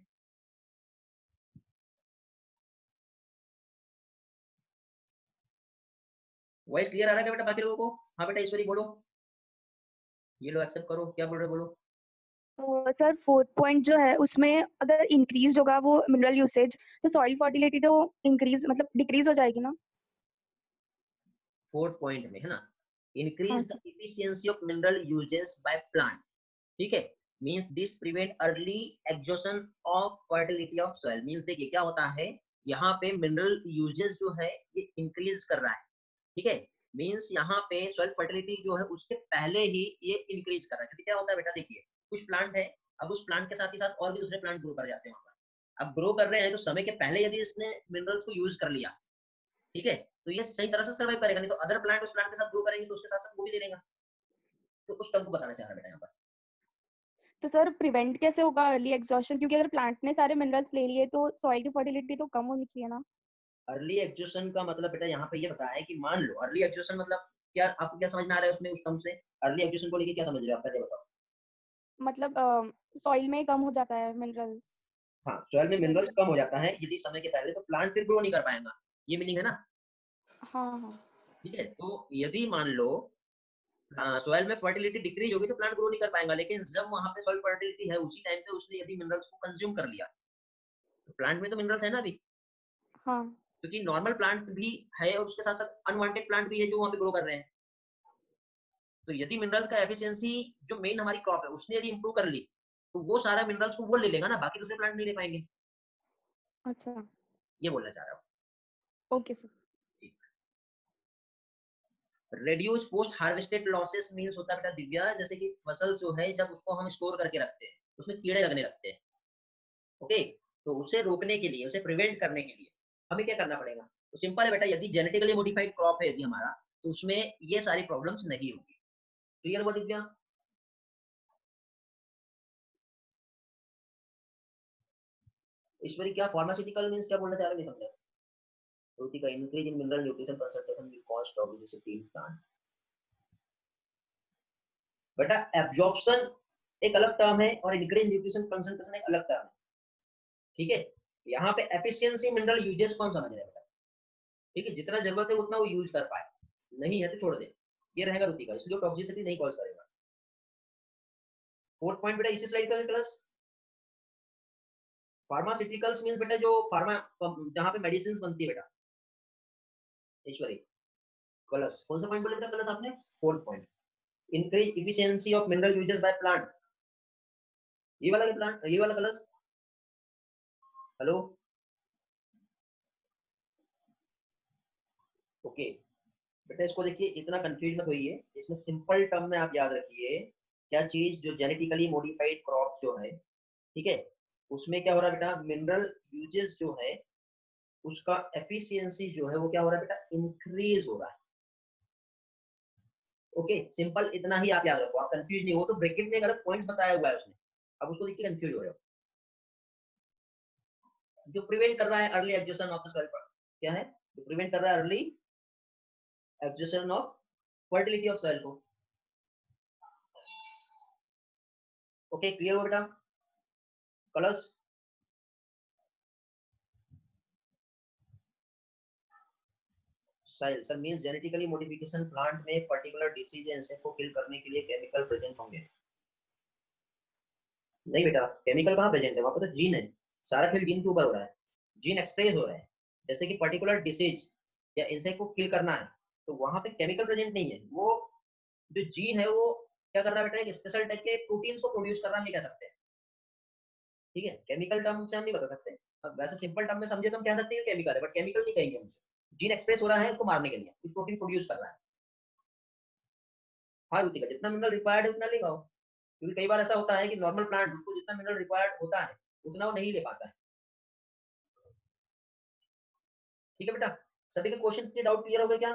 वॉइस क्लियर आ रहा है क्या बेटा बाकी लोगों को? हाँ बेटा ईश्वरी बोलो, ये लो एक्सेप्ट करो, क्या बोल रहे हो बोलो। सर फोर्थ पॉइंट जो है उसमें अगर इंक्रीज होगा वो मिनरल यूसेज, तो सॉइल फर्टिलिटी तो इंक्रीज मतलब डिक्रीज हो जाएगी ना? फोर्थ पॉइंट में है ना, हाँ increase the sir. Efficiency of mineral uses by plant, ठीक है, means this prevent early exhaustion of fertility of soil. Means देखिए क्या होता है, यहाँ पे मिनरल यूजेस जो है ये इंक्रीज कर रहा है, ठीक है, मींस यहाँ पे सॉइल फर्टिलिटी जो है उसके पहले ही ये इंक्रीज कर रहा है। क्योंकि क्या होता है बेटा देखिए, कुछ प्लांट है, अब उस प्लांट के साथ ही साथ और भी दूसरे प्लांट ग्रो कर जाते हैं वहां पर। अब ग्रो कर रहे हैं तो समय के पहले यदि इसने मिनरल्स को यूज कर लिया, ठीक है, तो ये सही तरह से सर्वाइव करेगा, नहीं तो अदर प्लांट उस प्लांट के साथ ग्रो करेंगे तो उसके साथ साथ वो भी ले लेगा। तो उस टर्म को बताना चाह रहा है बेटा यहाँ पर। तो सर प्रिवेंट कैसे होगा अर्ली एग्जॉशन, क्योंकि अगर प्लांट ने सारे मिनरल्स ले लिए तो सॉइल की फर्टिलिटी तो कम होनी चाहिए ना? अर्ली एग्जॉशन का मतलब बेटा यहाँ पे ये बताया है कि मान लो अर्ली एग्जॉशन मतलब क्या, आपको क्या समझ में आ रहा है उसमें, उस टर्म से अर्ली एग्जॉशन को लेके क्या समझ रहे हो आप पहले बताओ। मतलब सॉइल में कम हो जाता है मिनरल्स। हाँ, सॉइल में सॉइल मिनरल्स कम हो जाता है यदि समय के पहले, तो प्लांट फिर ग्रो नहीं कर पाएगा, ये मीनिंग है ना? हाँ हाँ। ठीक है, तो यदि मान लो सॉइल में फर्टिलिटी डिक्रीज होगी तो प्लांट ग्रो नहीं कर पाएगा, लेकिन जब वहां पे सॉइल फर्टिलिटी है उसी टाइम पे उसने यदि मिनरल्स को कंज्यूम कर लिया, तो प्लांट में तो मिनरल्स है ना अभी, हाँ। क्योंकि नॉर्मल प्लांट भी है और उसके साथ साथ अनवांटेड प्लांट भी है जो वहां पे ग्रो कर रहे हैं। तो यदि मिनरल्स का एफिशिएंसी जो मेन हमारी क्रॉप है उसने यदि इंप्रूव कर ली, तो वो सारा मिनरल्स को वो ले लेगा ना, बाकी दूसरे प्लांट नहीं ले पाएंगे। अच्छा। ये बोलना चाह रहा हूँ। Okay sir. Reduce post harvested losses means होता है बेटा दिव्या, जैसे कि फसल जो है जब उसको हम स्टोर करके रखते हैं उसमें कीड़े लगने लगते हैं, ओके, तो उसे रोकने के लिए, उसे प्रिवेंट करने के लिए हमें क्या करना पड़ेगा? तो सिंपल है बेटा, यदि जेनेटिकली मॉडिफाइड क्रॉप है यदि हमारा, तो उसमें ये सारी प्रॉब्लम्स नहीं होगी। क्लियर हुआ दिव्या? ईश्वरी क्या फार्मास्यूटिकल मींस क्या बोलना चाह रहे हैं, समझा? रोटी का increase in mineral nutrition concentration will cost of discipline plant. बेटा एब्जॉर्प्शन एक अलग टर्म है और इंक्रीज न्यूट्रिशन कंसंट्रेशन एक अलग टर्म है, ठीक है। यहाँ पे एफिशिएंसी मिनरल यूजेस को हम समझ रहे हैं बेटा, ठीक है, जितना जरूरत है उतना वो यूज कर पाए, नहीं है तो छोड़ दे, ये रहेगा रुचि का, इसलिए टॉक्सिसिटी नहीं कॉज करेगा। फोर्थ पॉइंट बेटा इसी स्लाइड का प्लस फार्मास्यूटिकल्स मींस बेटा जो फार्मा जहाँ पे मेडिसिन बनती है बेटा, ईश्वरी कलस कौन सा पॉइंट बोले बेटा कलस आपने? Fourth point, increase efficiency of mineral uses by plant, ये वाला प्लांट, ये वाला कलर्स, हेलो, ओके बेटा इसको देखिए, इतना कंफ्यूज मत होइए, इसमें सिंपल टर्म में आप याद रखिए, क्या चीज जो जेनेटिकली मॉडिफाइड क्रॉप जो है, ठीक है, उसमें क्या हो रहा है बेटा, मिनरल यूजेस जो है उसका एफिशिएंसी जो है वो क्या हो रहा है बेटा, इंक्रीज हो रहा है। ओके, सिंपल इतना ही आप याद रखो, आप कंफ्यूज नहीं हो, तो ब्रैकेट में गलत पॉइंट्स बताया हुआ है उसने, अब उसको देख के कंफ्यूज हो रहे हो। जो प्रिवेंट कर रहा है early exhaustion of the soil, क्या है जो प्रिवेंट कर रहा है early exhaustion of fertility of soil को। ओके क्लियर हो बेटा, colours, sir means genetically modification plant में पर्टिकुलर डिसीज या इंसेक्ट को किल करने के लिए केमिकल प्रेजेंट होंगे। नहीं बेटा, केमिकल कहाँ प्रेजेंट है, वहां पर तो जीन है, सारा खेल जीन के ऊपर हो रहा है, जीन एक्सप्रेस हो रहा है। जैसे कि पर्टिकुलर डिसीज या इंसेक्ट को किल करना है तो वहां पे केमिकल प्रेजेंट नहीं है, वो जो जीन है वो क्या कर रहा है बेटा, एक स्पेशल टाइप के प्रोटीन्स को प्रोड्यूस कर रहा है, हम ये कह सकते हैं। ठीक है, केमिकल टर्म से हम नहीं बता सकते, अब वैसे सिंपल टर्म में समझे तो हम कह सकते हैं केमिकल है, बट केमिकल नहीं कहेंगे हम, जीन एक्सप्रेस हो रहा है उसको मारने के लिए, कुछ प्रोटीन प्रोड्यूस कर रहा है। हाँ रुचि का जितना मिनरल रिक्वायर्ड है उतना लेगा वो, क्योंकि कई बार ऐसा होता है कि नॉर्मल प्लांट उसको जितना मिनरल रिक्वायर्ड होता है उतना वो नहीं ले पाता है। ठीक है बेटा, सभी के क्वेश्चन के डाउट क्लियर हो गए क्या?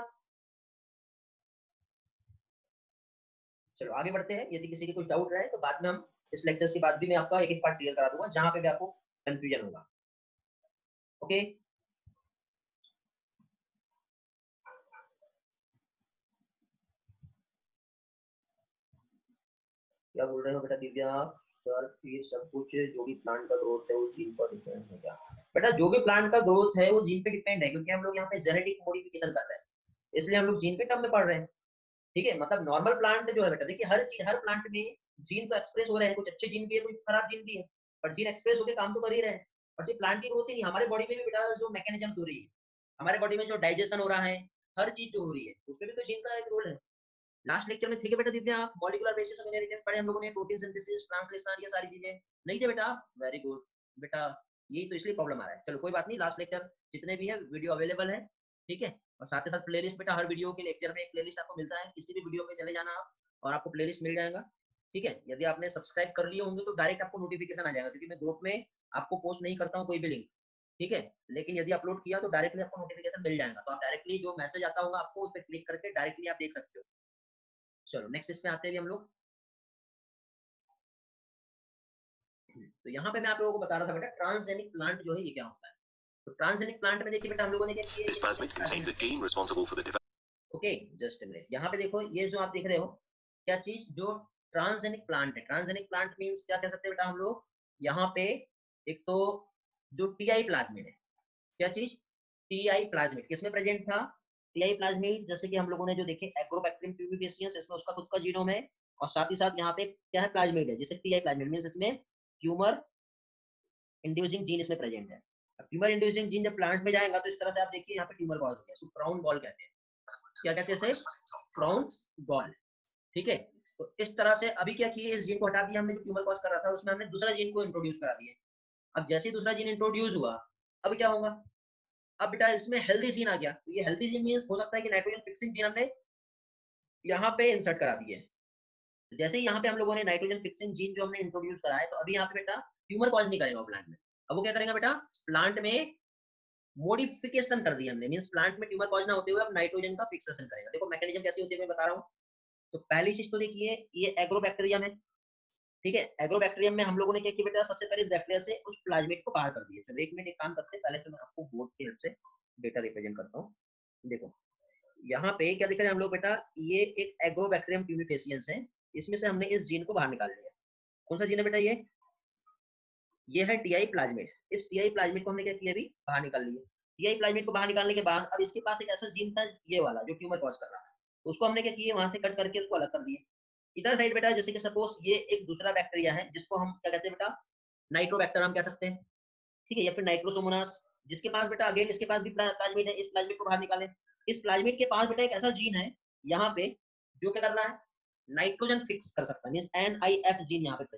चलो आगे बढ़ते हैं, यदि किसी के कुछ डाउट रहे तो बाद में हम इस लेक्चर के बाद भी मैं आपका एक एक पार्ट क्लियर करा दूंगा जहां पे भी आपको कंफ्यूजन होगा। ओके, क्या बोल रहे हो बेटा दिव्या? सर फिर सब कुछ जो भी प्लांट का ग्रोथ है वो जीन पर डिपेंड है क्या? बेटा जो भी प्लांट का ग्रोथ है वो जीन पे डिपेंड है, क्योंकि हम लोग यहाँ पे जेनेटिक मॉडिफिकेशन कर रहे हैं, इसलिए हम लोग जीन पे टर्म में पढ़ रहे हैं। ठीक है, मतलब नॉर्मल प्लांट जो है बेटा, देखिए हर चीज, हर प्लांट में जीन तो एक्सप्रेस हो रहे हैं, कुछ अच्छे जीन भी है कुछ खराब जीन भी है, पर जीन एक्सप्रेस होकर काम तो कर ही रहे हैं। और सिर्फ प्लांट की ग्रोथ ही नहीं, हमारे बॉडी में भी बेटा जो मैकेनिज्म हो रही है, हमारे बॉडी में जो डाइजेशन हो रहा है, हर चीज जो हो रही है उसमें भी तो जीन का एक रोल है। लास्ट लेक्चर में थे क्या बेटा दिव्या आप, मॉलिक्यूलर बेसिस ऑफ इनहेरिटेंस पढ़े हम लोगों ने, प्रोटीन सिंथेसिस, ट्रांसलेशन, ये सारी चीजें नहीं थे बेटा? वेरी गुड बेटा, यही तो इसलिए प्रॉब्लम आ रहा है। चलो कोई बात नहीं, लास्ट लेक्चर जितने भी है वीडियो अवेलेबल है, ठीक है, और साथ ही साथ प्लेलिस्ट बेटा, हर वीडियो के लेक्चर में एक प्लेलिस्ट आपको मिलता है, किसी भी वीडियो पे चले जाना आप और आपको प्लेलिस्ट मिल जाएगा। ठीक है, यदि आपने सब्सक्राइब कर लिए होंगे तो डायरेक्ट आपको नोटिफिकेशन आ जाएगा, क्योंकि मैं ग्रुप में आपको पोस्ट नहीं करता हूँ कोई भी लिंक, ठीक है, लेकिन यदि अपलोड किया तो डायरेक्टली आपको नोटिफिकेशन मिल जाएगा, तो आप डायरेक्टली जो मैसेज आता होगा आपको उस पर क्लिक करके डायरेक्टली आप देख सकते हो। चलो नेक्स्ट इसमें आते हैं भी हम लोग। तो यहाँ पे मैं आप लोगों को बता रहा था बेटा, ट्रांसजेनिक प्लांट जो है ये क्या होता है। तो ट्रांसजेनिक प्लांट में देखिए बेटा हम लोगों ने क्या किया, ओके जस्ट मिनट, यहाँ पे देखो ये जो आप देख रहे हो क्या चीज, जो ट्रांसजेनिक प्लांट है, ट्रांसजेनिक प्लांट मींस क्या कह सकते हैं बेटा हम लोग यहाँ पे, एक तो जो टीआई प्लाज्मिड है, क्या चीज, टीआई प्लाज्मिड किसमें प्रेजेंट था, टीआई प्लाज्मिड, जैसे कि हम लोगों ने जो देखे एग्रोबैक्टीरियम ट्यूबिफेसियंस, इसमें उसका खुद का जीनोम है, और साथ ही साथ यहाँ पे क्या है, प्लाज्मिड है, जैसे टीआई प्लाज्मिड मींस इसमें ट्यूमर इंड्यूसिंग जीन इसमें प्रेजेंट है। ट्यूमर इंड्यूसिंग जीन जब प्लांट में जाएगा तो इस तरह से आप देखिए यहाँ पे ट्यूमर बॉल हो गया, इसको क्राउन बॉल कहते हैं, क्या कहते हैं इसे, क्राउन बॉल। ठीक है, तो इस तरह से अभी क्या किए, इस जीन को हटा दिया हमने, जो ट्यूमर कॉज कर रहा था उसमें हमने दूसरा जीन को इंट्रोड्यूस करा दिया। अब जैसे ही दूसरा जीन इंट्रोड्यूस हुआ, अब क्या होगा, अब बेटा इसमें हेल्दी जीन आ गया, तो ये हेल्दी जीन मींस हो सकता है कि नाइट्रोजन फिक्सिंग जीन हमने यहाँ पे इंसर्ट करा दिए। तो जैसे ही यहाँ पे हम लोगों ने नाइट्रोजन फिक्सिंग जीन जो हमने इंट्रोड्यूस करा है, तो अभी यहाँ पे बेटा ट्यूमर कॉज नहीं करेगा प्लांट में, अब वो क्या करेगा बेटा, प्लांट में मॉडिफिकेशन कर दिया हमने, मींस प्लांट में ट्यूमर कॉज ना होते हुए अब नाइट्रोजन का फिक्सेशन करेगा। देखो मैकेनिज्म कैसी होती है मैं बता रहा हूँ। तो पहली चीज तो देखिए ये एग्रोबैक्टीरियम है, ठीक है, एग्रोबैक्टीरियम में हम लोगों ने क्या किया बेटा, सबसे पहले इस बैक्टीरिया से उस प्लाज्मिड को बाहर कर दिया। चलो एक मिनट एक काम करते हैं, पहले तो मैं आपको बोर्ड की हेल्प से डेटा रिप्रेजेंट करता हूँ। देखो यहाँ पे क्या दिख रहा है हम लोग बेटा, ये एक एग्रोबैक्टीरियम ट्यूबिफेसियंस है, इसमें से हमने इस जीन को बाहर निकाल लिया। कौन सा जीन है बेटा, ये है टीआई प्लाज्मिड। इस टीआई प्लाज्मिड को हमने क्या किया, अभी बाहर निकाल लिया। टीआई प्लाज्मिड को बाहर निकालने के बाद अब इसके पास एक ऐसा जीन था ये वाला जो ट्यूमर कॉज कर रहा है, तो उसको हमने क्या किया, वहां से कट करके उसको अलग कर दिया। इधर साइड बेटा जैसे कि सपोज ये एक दूसरा बैक्टीरिया है जिसको हम क्या कहते हैं बेटा, नाइट्रोबैक्टर हम कह सकते हैं, ठीक है, या फिर नाइट्रोसोमोनास, जिसके पास बेटा अगेन इसके पास भी प्लाज्मिड है, इस प्लाज्मिड को बाहर निकाले। इस प्लाज्मिड के पास बेटा एक ऐसा जीन है यहाँ पे जो क्या कर रहा है, नाइट्रोजन फिक्स कर सकता है, मींस NIF जीन यहाँ पे प्रेजेंट है।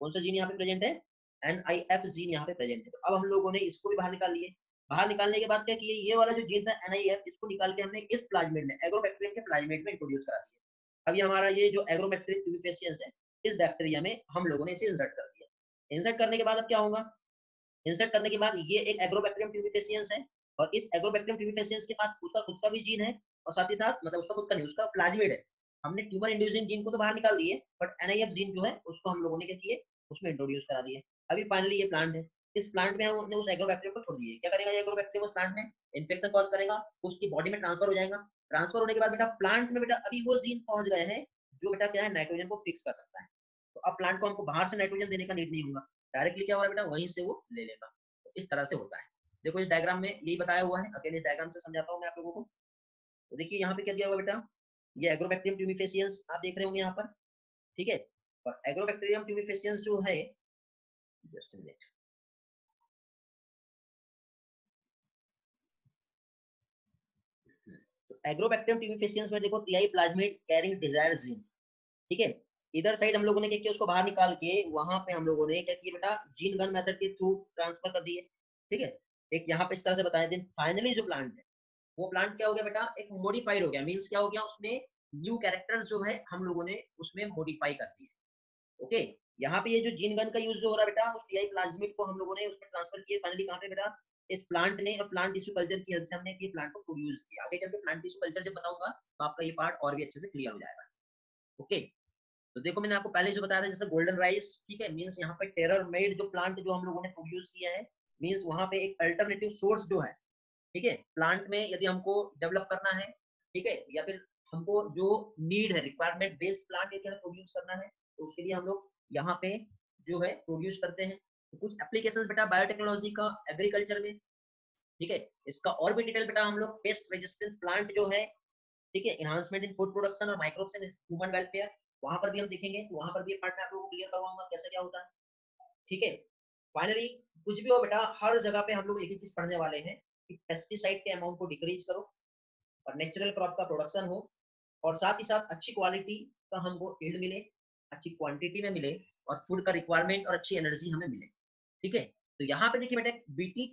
कौन सा जीन यहाँ पे प्रेजेंट है, NIF जीन यहाँ पे प्रेजेंट है। तो अब हम लोगों ने इसको भी बाहर निकाल लिए। बाहर निकालने के बाद क्या किए, ये वाला जो जीन था NIF, इसको निकाल के हमने इस प्लाज्मिड में, एग्रोबैक्टीरियम के प्लाज्मिड में इंट्रोड्यूस करा दिया। अभी हमारा ये जो एग्रोबैक्टीरियम ट्यूबिफेसियंस है, इस बैक्टीरिया में हम लोगों ने इसे इंसर्ट कर दिया। इंसर्ट करने के बाद अब क्या होगा, इंसर्ट करने के बाद ये एक एग्रोबैक्टीरियम ट्यूबिफेसियंस है, और इस एग्रोबैक्टीरियम ट्यूबिफेसियंस के पास उसका खुद का भी जीन है, और साथ ही साथ मतलब उसका खुद का नहीं, उसका प्लाज्मिड है। हमने ट्यूमर इंड्यूसिंग जीन को तो बाहर निकाल दिए, बट NIF जीन जो है उसको हम लोगों ने क्या किए, उसमें इंट्रोड्यूस करा दिए। अभी फाइनली ये प्लांट है, इस प्लांट में हमने उस एग्रोबैक्टीरियम को छोड़ दिए। क्या करेगा ये एग्रोबैक्टीरियम उस प्लांट में, इन्फेक्शन कॉज करेगा, उसकी बॉडी में ट्रांसफर हो जाएगा। ट्रांसफर होने के बाद बेटा प्लांट में बेटा अभी वो जीन पहुंच गए हैं जो बेटा क्या है, नाइट्रोजन को फिक्स कर सकता है। तो अब प्लांट को हमको बाहर से नाइट्रोजन देने का नीड नहीं होगा, डायरेक्टली क्या हो रहा है बेटा, वहीं से वो ले लेगा। तो इस तरह से होता है। देखो इस डायग्राम में यही बताया हुआ है, अगेन इस डायग्राम से समझाता हूँ मैं आप लोगों को। तो देखिए यहाँ पे क्या दिया हुआ बेटा, ये एग्रोबैक्टीरियम ट्यूबिफेसियंस आप देख रहे होंगे यहाँ पर, ठीक है। और एग्रोबैक्टीरियम ट्यूबिफेसियंस जो है, जस्ट मिनट, तो एग्रोबैक्टीरियम ट्यूबिफेसियंस में देखो TI plasmid carrying desire gene, ठीक है। इधर साइड हम लोगों ने क्या किया, उसको बाहर निकाल के वहां पे हम लोगों ने क्या किया बेटा, जीन गन मेथड के थ्रू ट्रांसफर कर दिए, ठीक है। एक यहाँ पे इस तरह से बताया। देन फाइनली जो प्लांट है, वो प्लांट क्या हो गया बेटा, एक मॉडिफाइड हो गया। मींस क्या हो गया, उसमें न्यू कैरेक्टर्स जो है हम लोगों ने उसमें मॉडिफाई कर दिए। ओके, यहाँ पे ये जो जीन गन का यूज जो हो रहा है बेटा, उस टीआई प्लाज्मिड को हम लोगों ने उसमें ट्रांसफर किया फाइनली कहाँ पे बेटा, इस प्लांट ने, और प्लांट टिश्यू कल्चर की हेल्प से हमने ये प्लांट को प्रोड्यूस किया। आगे चल के प्लांट टिश्यू कल्चर जब बताऊंगा तो आपका ये पार्ट और भी अच्छे से क्लियर हो जाएगा। ओके, तो देखो मैंने आपको पहले जो बताया था, जैसे गोल्डन राइस, ठीक है, मींस यहाँ पे टेरर मेड जो प्लांट जो हम लोगों ने प्रोड्यूस किया है, मींस वहां पे एक अल्टरनेटिव सोर्स जो है, ठीक है, प्लांट में यदि हमको डेवलप करना है, ठीक है, या फिर हमको जो नीड है, रिक्वायरमेंट बेस्ड प्लांट यदि हमें प्रोड्यूस करना है, तो उसके लिए हम लोग यहाँ पे जो है प्रोड्यूस करते हैं। तो कुछ एप्लीकेशन बेटा बायोटेक्नोलॉजी का एग्रीकल्चर में, ठीक है, इसका और भी डिटेल बेटा हम लोग पेस्ट रेजिस्टेंट प्लांट जो है, ठीक है, एनहांसमेंट इन फूड प्रोडक्शन और माइक्रोब्स इन ह्यूमन वेलफेयर, वहां पर भी हम देखेंगे। तो वहां पर भी पार्ट में आप लोगों को क्लियर करवाऊंगा कैसे क्या होता है, ठीक है। फाइनली कुछ भी हो बेटा, हर जगह पे हम लोग एक ही चीज पढ़ने वाले हैं कि पेस्टिसाइड के अमाउंट को डिक्रीज करो, और नेचुरल क्रॉप का प्रोडक्शन हो, और साथ ही साथ अच्छी क्वालिटी का हमको यील्ड मिले, अच्छी क्वांटिटी में मिले, और फूड का रिक्वायरमेंट और अच्छी एनर्जी हमें मिले, ठीक है। तो यहाँ पे देखिए बेटा,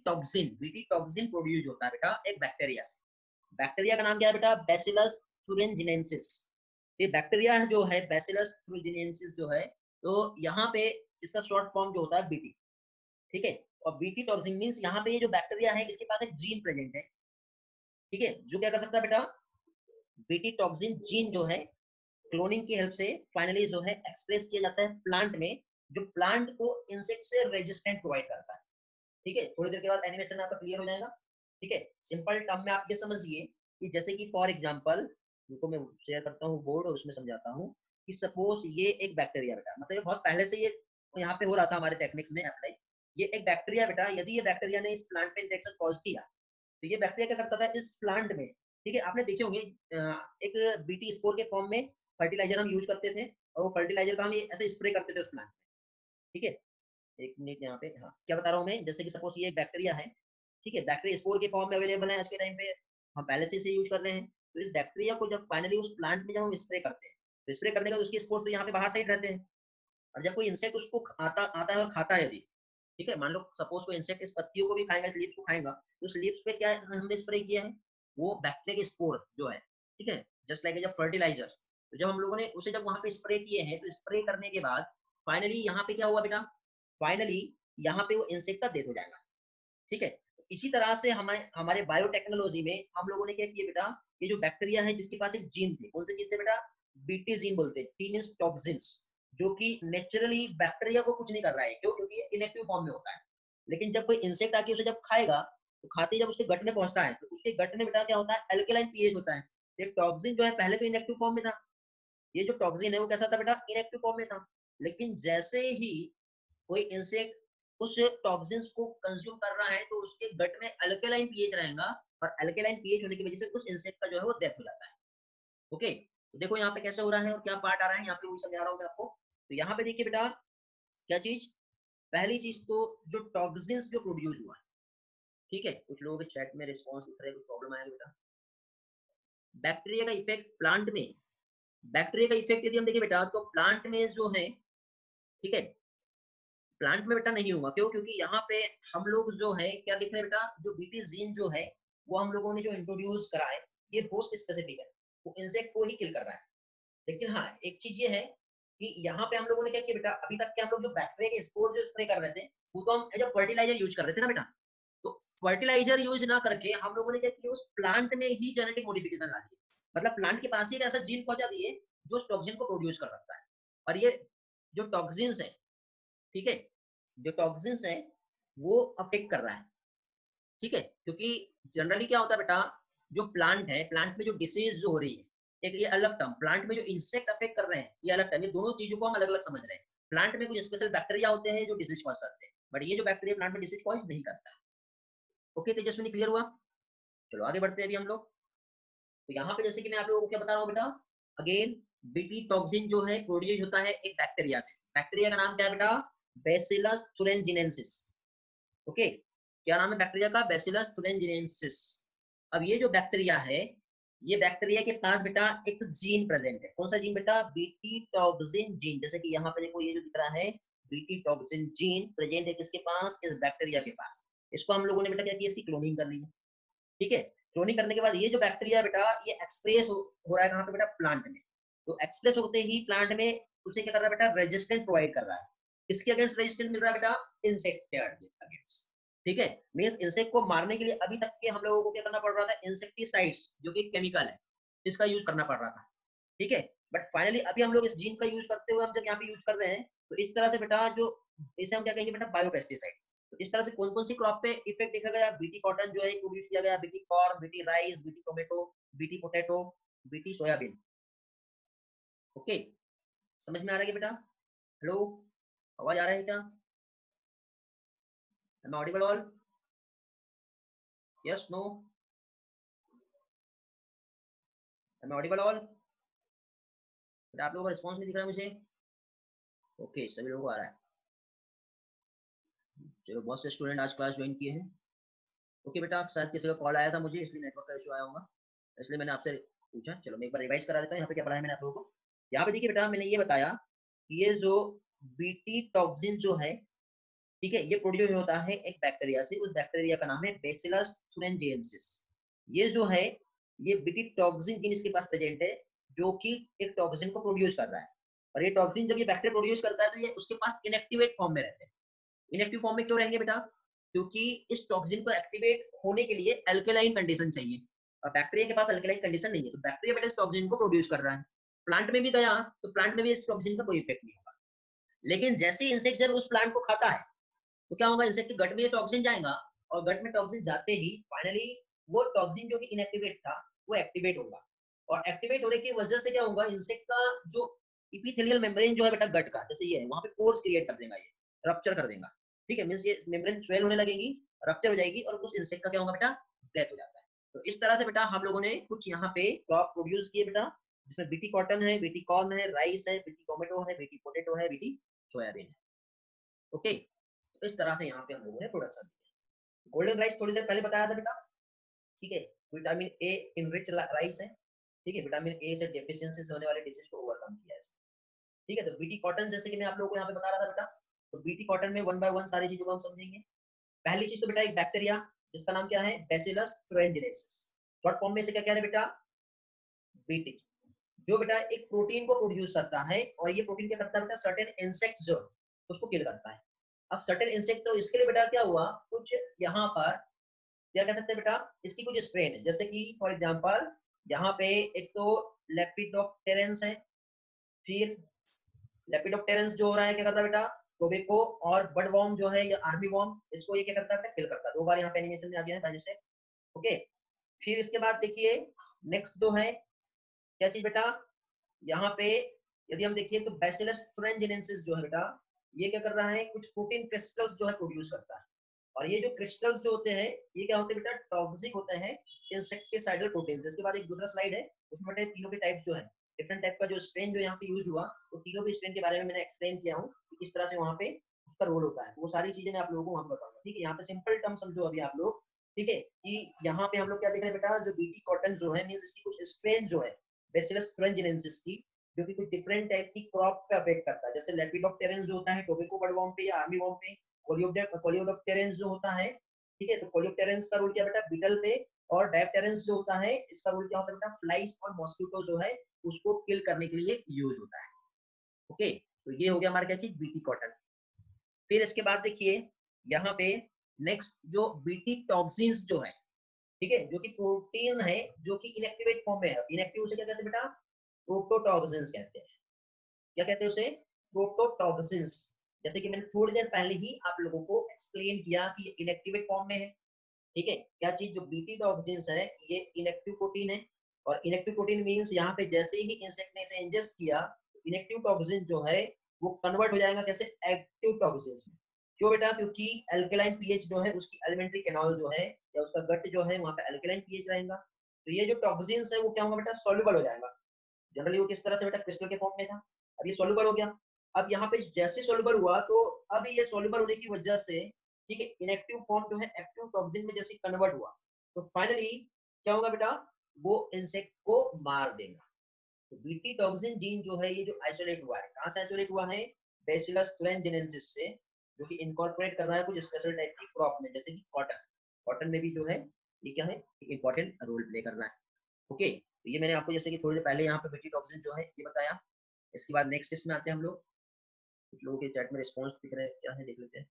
बीटी टॉक्सिन प्रोड्यूस होता है बेटा एक बैक्टीरिया से। बैक्टीरिया का नाम क्या है बेटा, बैसिलस thuringiensis। ये बैक्टीरिया जो है बैसिलस thuringiensis जो है, तो यहाँ पे इसका शॉर्ट फॉर्म जो होता है बीटी, ठीक है। और बीटी टॉक्सिन मींस यहाँ पे ये जो बैक्टीरिया है इसके पास एक जीन प्रेजेंट है, ठीक है, जो क्या कर सकता है बेटा, बीटी टॉक्सिन जीन जो है क्लोनिंग की हेल्प से फाइनली जो है एक्सप्रेस किया जाता है प्लांट में, जो प्लांट को इंसेक्ट से रेजिस्टेंट प्रोवाइड करता है, ठीक है। थोड़ी देर के बाद एनिमेशन आपका क्लियर हो जाएगा, ठीक है। सिंपल टर्म में आप ये समझिए कि जैसे कि फॉर एग्जांपल, देखो मैं शेयर करता हूँ बोर्ड और उसमें समझाता हूँ कि सपोज ये एक बैक्टीरिया बेटा, मतलब ये बहुत पहले से ये यहाँ पे हो रहा था हमारे टेक्निक्स में अप्लाई। ये एक बैक्टीरिया बेटा, यदि ये बैक्टीरिया ने इस प्लांट पे इन्फेक्शन कॉज किया, तो ये बैक्टीरिया क्या करता था इस प्लांट में, ठीक है, आपने देखे होंगे एक बीटी स्पोर के फॉर्म में फर्टिलाइजर हम यूज करते थे, और वो फर्टिलाइजर का हम ऐसे स्प्रे करते थे उस प्लांट में, ठीक है। एक मिनट यहाँ पे, हाँ क्या बता रहा हूँ मैं, जैसे कि सपोज ये एक बैक्टीरिया है, ठीक है, बैक्टीरिया स्पोर के फॉर्म में अवेलेबल है आज के टाइम पे, हम पहले से इसे यूज कर रहे हैं। तो इस बैक्टीरिया को जब फाइनली उस प्लांट में जब हम स्प्रे करते हैं, तो स्प्रे करने का उसके स्पोर्स तो यहाँ पे बाहर साइड रहते हैं, और जब कोई इंसेक्ट उसको आता आता है और खाता है यदि, ठीक है, मान लो सपोज कोई इंसेक्ट इस पत्तियों को भी खाएगा, इस लीव्स को खाएगा, तो उस लीव्स पे क्या हमने स्प्रे किया है, वो बैक्टीरिया के स्पोर जो है, ठीक है, जस्ट लाइक जब फर्टिलाइजर। तो जब हम लोगों ने उसे जब वहां पे स्प्रे किए हैं, तो स्प्रे करने के बाद फाइनली यहाँ पे क्या हुआ बेटा, फाइनली यहाँ पे वो इंसेक्ट का डेथ हो जाएगा, ठीक है। इसी तरह से हमारे हमारे बायोटेक्नोलॉजी में हम लोगों ने क्या किया बेटा, ये जो बैक्टीरिया है जिसके पास एक जीन थे, कौन से जीन थे बेटा, बीटी जीन बोलते हैं, टी मींस टॉक्सिन्स, जो कि नेचुरली बैक्टीरिया को कुछ नहीं कर रहा है, क्यों, क्योंकि ये इनएक्टिव फॉर्म में होता है। लेकिन जब कोई इंसेक्ट आके उसे जब खाएगा, तो खाते ही जब उसके गट में पहुंचता है, तो उसके गट में बेटा क्या होता है, अल्कलाइन पीएच होता है। ये टॉक्सिन जो है पहले तो इनएक्टिव फॉर्म में था, ये जो टॉक्सिन है वो कैसा था बेटा, इनएक्टिव फॉर्म में था। लेकिन जैसे ही कोई इंसेक्ट उस टॉक्सिन्स को कंज्यूम कर रहा है, तो उसके गट में अल्कलाइन पीएच रहेगा, और अल्कलाइन पीएच होने की वजह से उस इंसेक्ट का जो है वो डेथ हो जाता है। ओके, तो देखो यहाँ पे कैसे हो रहा है और क्या पार्ट आ रहा है, यहाँ पे वही समझा रहा हूँ मैं आपको। तो यहाँ पे देखिए बेटा, क्या चीज, पहली चीज तो जो टॉक्सिन्स जो प्रोड्यूस हुआ, ठीक है, कुछ लोगों के चैट में रिस्पॉन्स दिख रहा है, कुछ प्रॉब्लम आएगा बेटा। बैक्टीरिया का इफेक्ट प्लांट में, बैक्टीरिया का इफेक्ट यदि हम देखिए बेटा, तो प्लांट में जो है, ठीक है, प्लांट में बेटा नहीं हुआ, क्यों? क्योंकि यहाँ पे हम लोग जो है क्या देख रहे हैं बेटा, जो बीटी जीन जो है वो हम लोगों ने जो इंट्रोड्यूस करा है ये होस्ट स्पेसिफिक है, वो इंसेक्ट को ही किल कर रहा है। लेकिन हाँ, एक चीज ये है कि यहाँ पे हम लोगों ने क्या किया बेटा, अभी तक के हम लोग जो बैक्टीरिया के स्पोर जो स्प्रे कर रहे थे वो तो हम एज अ फर्टिलाइजर यूज कर रहे थे ना बेटा। तो फर्टिलाइजर यूज ना करके हम लोगों ने क्या किया, उस प्लांट में ही जेनेटिक मॉडिफिकेशन ला दिए, मतलब प्लांट के पास ही एक ऐसा जीन पहुंचा दिए जो उस टॉक्सिन को प्रोड्यूस कर सकता है। और ये जो टॉक्सिन्स है, ठीक है, जो टॉक्सिन्स है वो अफेक्ट कर रहा है, ठीक है, क्योंकि जनरली क्या होता है बेटा, जो प्लांट है, प्लांट में जो डिसीज जो हो रही है, एक ये अलग टर्म, प्लांट में जो इंसेक्ट अफेक्ट कर रहे हैं ये अलग टर्म, ये दोनों चीजों को हम अलग अलग समझ रहे हैं। प्लांट में कुछ स्पेशल बैक्टीरिया होते हैं जो डिसीज कॉज करते हैं, बट ये जो बैक्टीरिया प्लांट में डिसीज कॉज नहीं करता है। ओके तेजस्विनी, क्लियर हुआ? चलो आगे बढ़ते हैं अभी हम लोग। तो यहाँ पे जैसे कि मैं आप लोगों को क्या बता रहा हूँ बेटा, अगेन बीटी टॉक्सिन जो है प्रोड्यूस होता है एक बैक्टीरिया से। बैक्टीरिया का नाम क्या है बेटा? Bacillus thuringiensis। ओके, क्या नाम है बैक्टीरिया का? Bacillus thuringiensis। अब ये जो बैक्टीरिया है, ये बैक्टीरिया के पास बेटा एक जीन प्रेजेंट है। कौन सा जीन बेटा? BT toxin gene. जैसे कि यहाँ पे देखो ये जो दिख रहा है बीटी टॉक्सिन जीन प्रेजेंट है किसके पास? इस बैक्टीरिया के पास। इसको हम लोगों ने बेटा क्या किया, इसकी क्लोनिंग कर ली है, ठीक है। क्लोनिंग करने के बाद ये जो बैक्टीरिया बेटा ये एक्सप्रेस हो रहा है कहाँ पे बेटा? प्लांट में। तो एक्सप्रेस होते ही प्लांट में उसे क्या कर रहा है बेटा? रेजिस्टेंस प्रोवाइड कर रहा है। किसके अगेंस्ट रेजिस्टेंस मिल रहा है बेटा? इंसेक्ट के अगेंस्ट, ठीक है। मींस इंसेक्ट को मारने के लिए अभी तक के हम लोगों को क्या करना पड़ रहा था? इंसेक्टिसाइड्स, जो कि केमिकल है, इसका यूज करना पड़ रहा था, ठीक है। बट फाइनली अभी हम लोग इस जीन का यूज करते हुए हम जब यहाँ पे यूज कर रहे हैं तो इस तरह से बेटा जो इसे हम क्या कहेंगे बेटा? बायोपेस्टिसाइड। तो इस तरह से कौन कौन सी क्रॉप पे इफेक्ट देखा गया? बीटी कॉटन जो है प्रोड्यूस किया गया, BT corn, BT rice, BT tomato, BT potato, BT soybean. Okay, समझ में आ रहा है बेटा? हेलो, आवाज आ रहा है क्या? Am I audible all? Yes, no? Am I audible all? आप लोगों का रिस्पॉन्स नहीं दिख रहा है मुझे। ओके, सभी लोगों को आ रहा है। चलो, बहुत से स्टूडेंट आज क्लास ज्वाइन किए हैं। ओके बेटा, शायद किसी का कॉल आया था मुझे, इसलिए नेटवर्क का इशू आया होगा, इसलिए मैंने आपसे पूछा। चलो मैं एक बार रिवाइज करा देता हूँ यहाँ पे क्या पढ़ाया मैंने आप लोगों को। यहाँ पे देखिए बेटा, मैंने ये बताया कि ये जो बीटी टॉक्सिन जो है, ठीक है, ये प्रोड्यूस होता है एक बैक्टीरिया से। उस बैक्टीरिया का नाम है बैसिलस thuringiensis। ये जो है ये बीटी टॉक्सिन जीन इसके पास प्रेजेंट है, जो कि एक टॉक्सिन को प्रोड्यूस कर रहा है। और ये टॉक्सिन जब ये बैक्टीरिया प्रोड्यूस करता है तो ये उसके पास इनएक्टिवेट फॉर्म में रहते हैं। इनएक्टिव फॉर्म में क्यों रहेंगे बेटा? क्योंकि इस टॉक्सिन को एक्टिवेट होने के लिए अल्कलाइन कंडीशन चाहिए, और बैक्टीरिया के पास अल्कलाइन कंडीशन नहीं है, तो बैक्टीरिया बेटा इस टॉक्सिन को प्रोड्यूस कर रहा है। प्लांट में भी गया तो प्लांट में भी इस टॉक्सिन का कोई इफेक्ट नहीं होगा। लेकिन जैसे ही इंसेक्ट जब उस प्लांट को खाता है तो क्या होगा? इंसेक्ट के गट में ये टॉक्सिन जाएगा, और गट में टॉक्सिन जाते ही फाइनली वो टॉक्सिन जो कि इनएक्टिवेट था वो एक्टिवेट होगा। और एक्टिवेट होने की वजह से क्या होगा? इंसेक्ट का जो इपिथेलियल मेम्ब्रेन जो है बेटा गट का, जैसे ये है, वहां पे पोर्स क्रिएट कर देगा, ये रप्चर कर देगा, ठीक है। मींस ये मेम्ब्रेन स्वेल होने लगेगी, रप्चर हो जाएगी, और उस इंसेक्ट का क्या होगा बेटा? डेथ हो जाता है। तो इस तरह से बेटा हम लोगों ने कुछ यहाँ पे क्रॉप प्रोड्यूस किए बेटा, जिसमें बीटी कॉटन है, बीटी कॉर्न है, राइस है, बीटी टोमेटो है, बीटी पोटैटो है, बीटी सोयाबीन है। ओके, तो इस तरह से यहाँ पे हम लोगों ने प्रोडक्शन किया। गोल्डन राइस थोड़ी देर पहले बताया था बेटा, ठीक है, विटामिन ए इनरिच राइस है, ठीक है, विटामिन ए से डेफिशिएंसी से होने वाले डिसीज को ओवरकम किया है, ठीक है। तो बीटी कॉटन जैसे कि मैं आप लोगों को यहाँ पे बता रहा था बेटा, तो बीटी कॉटन में वन बाय वन सारी चीजों को हम समझेंगे। पहली चीज तो बेटा एक बैक्टीरिया जिसका नाम क्या है? Bacillus thuringiensis। शॉर्ट फॉर्म में से क्या कह रहे बेटा? बीटी, जो बेटा एक प्रोटीन को प्रोड्यूस करता है, और ये प्रोटीन क्या करता है बेटा? सर्टेन इंसेक्ट जो उसको किल करता है। अब सर्टेन इंसेक्ट, तो इसके लिए बेटा क्या हुआ, कुछ यहाँ पर क्या कह सकते हैं बेटा? इसकी कुछ स्ट्रेन है, जैसे कि फॉर एग्जांपल यहाँ पे एक तो लेपिडोप्टेरेंस है, फिर लेपिडोप्टेरेंस जो हो रहा है क्या करता है बेटा? टोबैको और बड वॉर्म जो है, या आर्मी वॉर्म, इसको ये क्या करता है? किल करता है। दो बार यहाँ पे एनिमेशन में आ गया है बाय मिस्टेक। ओके, फिर इसके बाद देखिए नेक्स्ट जो है क्या चीज बेटा, यहाँ पे यदि हम देखिए तो बैसिलस thuringiensis जो है बेटा, ये क्या कर रहा है? कुछ प्रोटीन क्रिस्टल्स जो है प्रोड्यूस करता है। और ये जो क्रिस्टल्स जो होते हैं ये क्या होते हैं बेटा? टॉक्सिक होते हैं इंसेक्टिसाइडल प्रोटीन। इसके बाद एक दूसरा स्लाइड है, उसमें बेटा तीनों के टाइप्स जो है, डिफरेंट टाइप का जो स्ट्रेन जो यहाँ पे यूज हुआ, तो तीनों के स्ट्रेन के बारे में मैंने एक्सप्लेन किया हूँ कि किस तरह से वहाँ पे उसका रोल होता है। वो सारी चीजें मैं आप लोगों को वहाँ पे बताऊंगा, ठीक है। यहाँ पे सिंपल टर्म समझो अभी आप लोग, ठीक है, कि यहाँ पे हम लोग क्या देख रहे हैं बेटा? जो बीटी कॉटन जो है मींस इसकी कुछ स्ट्रेन जो है बैसिलस thuringiensis की, जो कि कुछ डिफरेंट टाइप की क्रॉप पे अफेक्ट करता है, जैसे लेपिडोप्टेरेंस जो होता है टोबैको बर्डवॉर्म पे या आर्मी वॉर्म पे, कोलियोडोप्टेरेंस जो होता है, ठीक है, तो कोलियोप्टेरेंस का रूल क्या बेटा, बीटल पे, और डायप्टेरेंस जो होता है इसका रूल क्या होता है बेटा, फ्लाइज और मॉस्किटो जो है उसको किल करने के लिए यूज होता है। ओके, तो ये हो गया हमारा क्या चीज, बीटी कॉटन। फिर इसके बाद देखिए यहाँ पे नेक्स्ट जो बीटी टॉक्सिन्स जो है, ठीक है, जो कि प्रोटीन है जो कि इनएक्टिवेट फॉर्म में है, इनएक्टिव उसे क्या कहते हैं बेटा, प्रोटोटॉक्सिन्स कहते हैं। क्या कहते हैं उसे, प्रोटोटॉक्सिन्स। जैसे कि मैंने थोड़ी देर पहले ही आप लोगों को एक्सप्लेन किया कि इनएक्टिवेट फॉर्म में है, ठीक है। क्या चीज, जो बीटी टॉक्सिन्स है ये इनएक्टिव प्रोटीन है, और इनएक्टिव प्रोटीन मींस यहाँ पे जैसे ही इंसेक्ट ने इसे इंजेस्ट किया, इनएक्टिव टॉक्सिन जो है वो कन्वर्ट हो जाएगा कैसे, एक्टिव टॉक्सिन्स में। क्यों बेटा, क्योंकि अल्कलाइन पीएच जो है उसकी एलिमेंट्री कैनाल जो है या उसका गट जो है वहां पे अल्कलाइन पीएच रहेगा, तो ये जो टॉक्सिन्स है वो क्या होगा बेटा, सॉल्युबल हो जाएगा। जनरली वो किस तरह से बेटा, क्रिस्टल के फॉर्म में था, अब ये सॉल्युबल हो गया। अब यहाँ पे जैसे सॉल्युबल हुआ तो अब ये सॉल्युबल होने की वजह से, ठीक है, इनएक्टिव फॉर्म जो है एक्टिव टॉक्सिन में जैसे कन्वर्ट हुआ, तो फाइनली क्या होगा बेटा, वो इंसेक्ट को मार देगा। तो बीटी टॉक्सिन जीन जो है ये जो आइसोलेट हुआ है, कहाँ से आइसोलेट हुआ है, बैसिलस thuringiensis से, जो कि इनकॉर्पोरेट कर रहा है कुछ स्पेशल टाइप की क्रॉप में, जैसे कि कॉटन। कॉटन में भी जो है ये क्या है, इंपॉर्टेंट रोल प्ले कर रहा है। ओके, तो ये मैंने आपको जैसे कि थोड़ी देर पहले यहाँ पे बीटी टॉक्सिन जो है ये बताया। इसके बाद नेक्स्ट इसमें आते हैं हम लोग, कुछ लोगों के चैट में रिस्पॉन्स दिख रहे हैं, क्या है देख लेते हैं।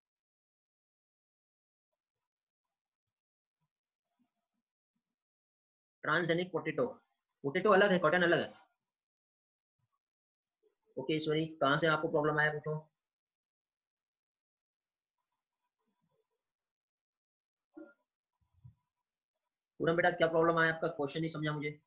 ट्रांसजेनिक पोटेटो, पोटेटो अलग है, कॉटन अलग है। ओके ईश्वरी, कहाँ से आपको प्रॉब्लम आया पूछो। पूरम बेटा क्या प्रॉब्लम आया, आपका क्वेश्चन नहीं समझा मुझे।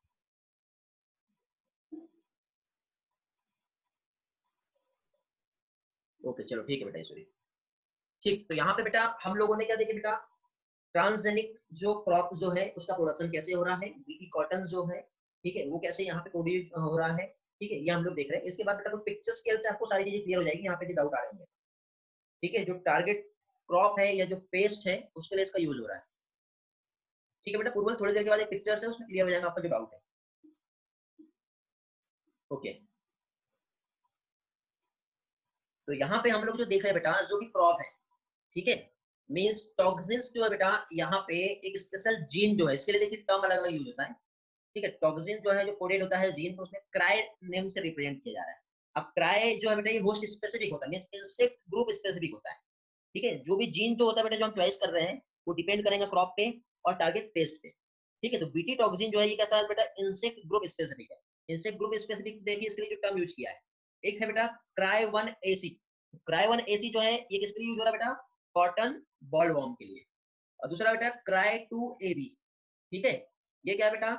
ओके चलो ठीक है बेटा ईश्वरी। ठीक, तो यहाँ पे बेटा हम लोगों ने क्या देखा बेटा, ट्रांसजेनिक जो क्रॉप जो है उसका प्रोडक्शन कैसे हो रहा है, बीटी कॉटन जो है, ठीक है, वो कैसे यहाँ पे प्रोड्यूस हो रहा है, ठीक है, ये हम लोग देख रहे हैं। इसके बाद बेटा कुछ पिक्चर्स के हेल्प से आपको सारी चीजें क्लियर हो जाएगी, यहाँ पे जो डाउट आ रहे हैं, ठीक है, जो टारगेट क्रॉप है या जो पेस्ट है उसके लिए इसका यूज हो रहा है, ठीक है बेटा। पूर्व थोड़ी देर के बाद एक पिक्चर्स है उसमें क्लियर हो जाएगा आपका जो डाउट है। ओके, तो यहाँ पे हम लोग जो देख रहे हैं बेटा, जो भी क्रॉप है, ठीक है, मींस टॉक्सिन्स जो है बेटा, यहाँ पे एक स्पेशल जीन जो है, इसके लिए देखिए टर्म अलग अलग यूज होता है, ठीक है। टॉक्सिन जो है जो कोडेड होता है जीन, तो उसमें क्राई नेम से रिप्रेजेंट किया जा रहा है। अब क्राई जो है बेटा ये होस्ट स्पेसिफिक होता है, मींस इंसेक्ट ग्रुप स्पेसिफिक होता है, ठीक है। जो भी जीन जो होता है बेटा जो हम चॉइस कर रहे हैं वो डिपेंड करेगा क्रॉप पे और टारगेट पेस्ट पे, ठीक है। तो बीटी टॉक्सिन जो है ये कैसा है बेटा, इंसेक्ट ग्रुप स्पेसिफिक है। इंसेक्ट ग्रुप स्पेसिफिक देखिए इसके लिए जो टर्म यूज किया है, एक है बेटा क्राई 1 AC। क्राई 1 AC जो है ये किसके लिए यूज हो रहा है बेटा, कॉटन बॉलवॉर्म के लिए। और दूसरा बेटा क्राई 2AB, ठीक है, ये क्या है बेटा,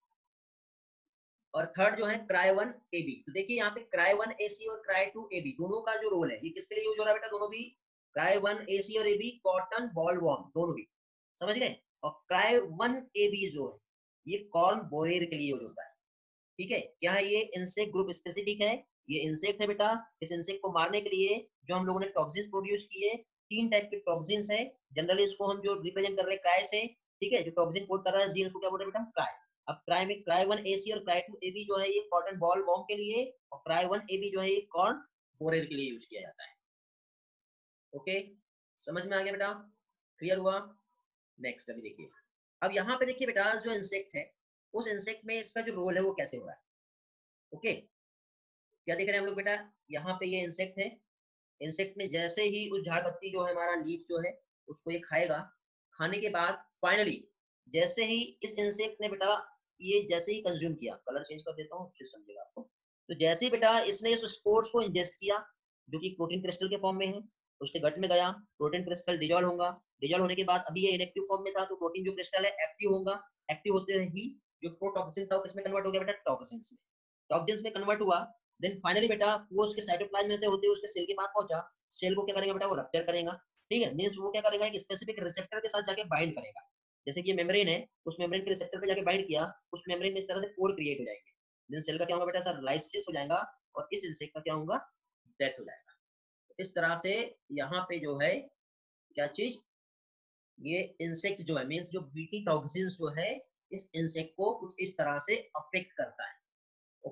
और थर्ड जो है क्राई 1AB। तो देखिए यहाँ पे क्राई 1AC और क्राई 2AB दोनों का जो रोल है ये किसके लिए यूज हो रहा है बेटा, दोनों भी क्राई 1AC और AB कॉटन बॉल वॉर्म दोनों भी, समझ गए। और क्राई 1AB जो है ये कॉर्न बोरेर के लिए यूज होता है, ठीक है। क्या है ये, इंसेक्ट ग्रुप स्पेसिफिक है, ये इंसेक्ट है बेटा। इस इंसेक्ट को मारने के लिए जो हम लोगों ने टॉक्सिन्स प्रोड्यूस किए, 3 टाइप के टॉक्सिन्स है। जनरली इसको हम जो रिप्रेजेंट कर रहे हैं क्राई से, ठीक है, जो टॉक्सिन कोड कर रहा है जीन उसको क्या बोल रहे हैं बेटा, क्राई। अब क्राई में क्राई 1AC और क्राई 2AB जो है ये कॉटन बॉल वॉर्म के लिए, और क्राई 1AB जो है ये कॉर्न बोरेर के लिए यूज किया जाता है। ओके, समझ में आ गया बेटा, क्लियर हुआ। नेक्स्ट अभी देखिए, अब यहाँ पे देखिए बेटा जो इंसेक्ट है, उस इंसेक्ट में इसका जो रोल है वो कैसे हो रहा है। ओके, क्या देख रहे हैं हम लोग बेटा, यहाँ पे ये इंसेक्ट है। इंसेक्ट ने जैसे ही उस झाड़ पत्ती जो है हमारा लीफ जो है उसको ये खाएगा, खाने के बाद फाइनली जैसे ही इस इंसेक्ट ने बेटा ये जैसे ही कंज्यूम किया, कलर चेंज कर देता हूँ अच्छे से समझेगा आपको। तो जैसे ही बेटा इसने इस स्पोर्स को इंजेस्ट किया जो कि प्रोटीन क्रिस्टल के फॉर्म में है, उसके गट में गया, प्रोटीन क्रिस्टल डिजॉल्व होगा। डिजॉल्व होने के बाद अभी ये इनएक्टिव फॉर्म में था तो प्रोटीन जो क्रिस्टल है एक्टिव होगा। एक्टिव होते ही जो प्रोटॉक्सिन था वो किसमें कन्वर्ट हो गया बेटा, टॉक्सिन्स में। टॉक्सिन्स में कन्वर्ट हुआ, देन फाइनली बेटा वो उसके साइटोप्लाज्म में से होते हुए उसके सेल के पास पहुंचा। सेल को क्या करेगा बेटा, वो रप्चर करेगा, ठीक है। मींस वो क्या करेगा, एक स्पेसिफिक रिसेप्टर के साथ जाके बाइंड करेगा। जैसे कि ये मेम्ब्रेन है, उस मेम्ब्रेन के रिसेप्टर पे जाके बाइंड किया, उस मेम्ब्रेन में इस तरह से पोर क्रिएट हो जाएंगे। देन सेल का क्या होगा बेटा सर, लाइसिस हो जाएगा, और इस इंसेक्ट का क्या होगा, डेथ हो जाएगा। इस तरह से यहाँ पे जो है क्या चीज, ये इंसेक्ट जो है मींस जो बीटी टॉक्सिन्स जो है इस इंसेक्ट को कुछ इस तरह से अफेक्ट करता है। ओके,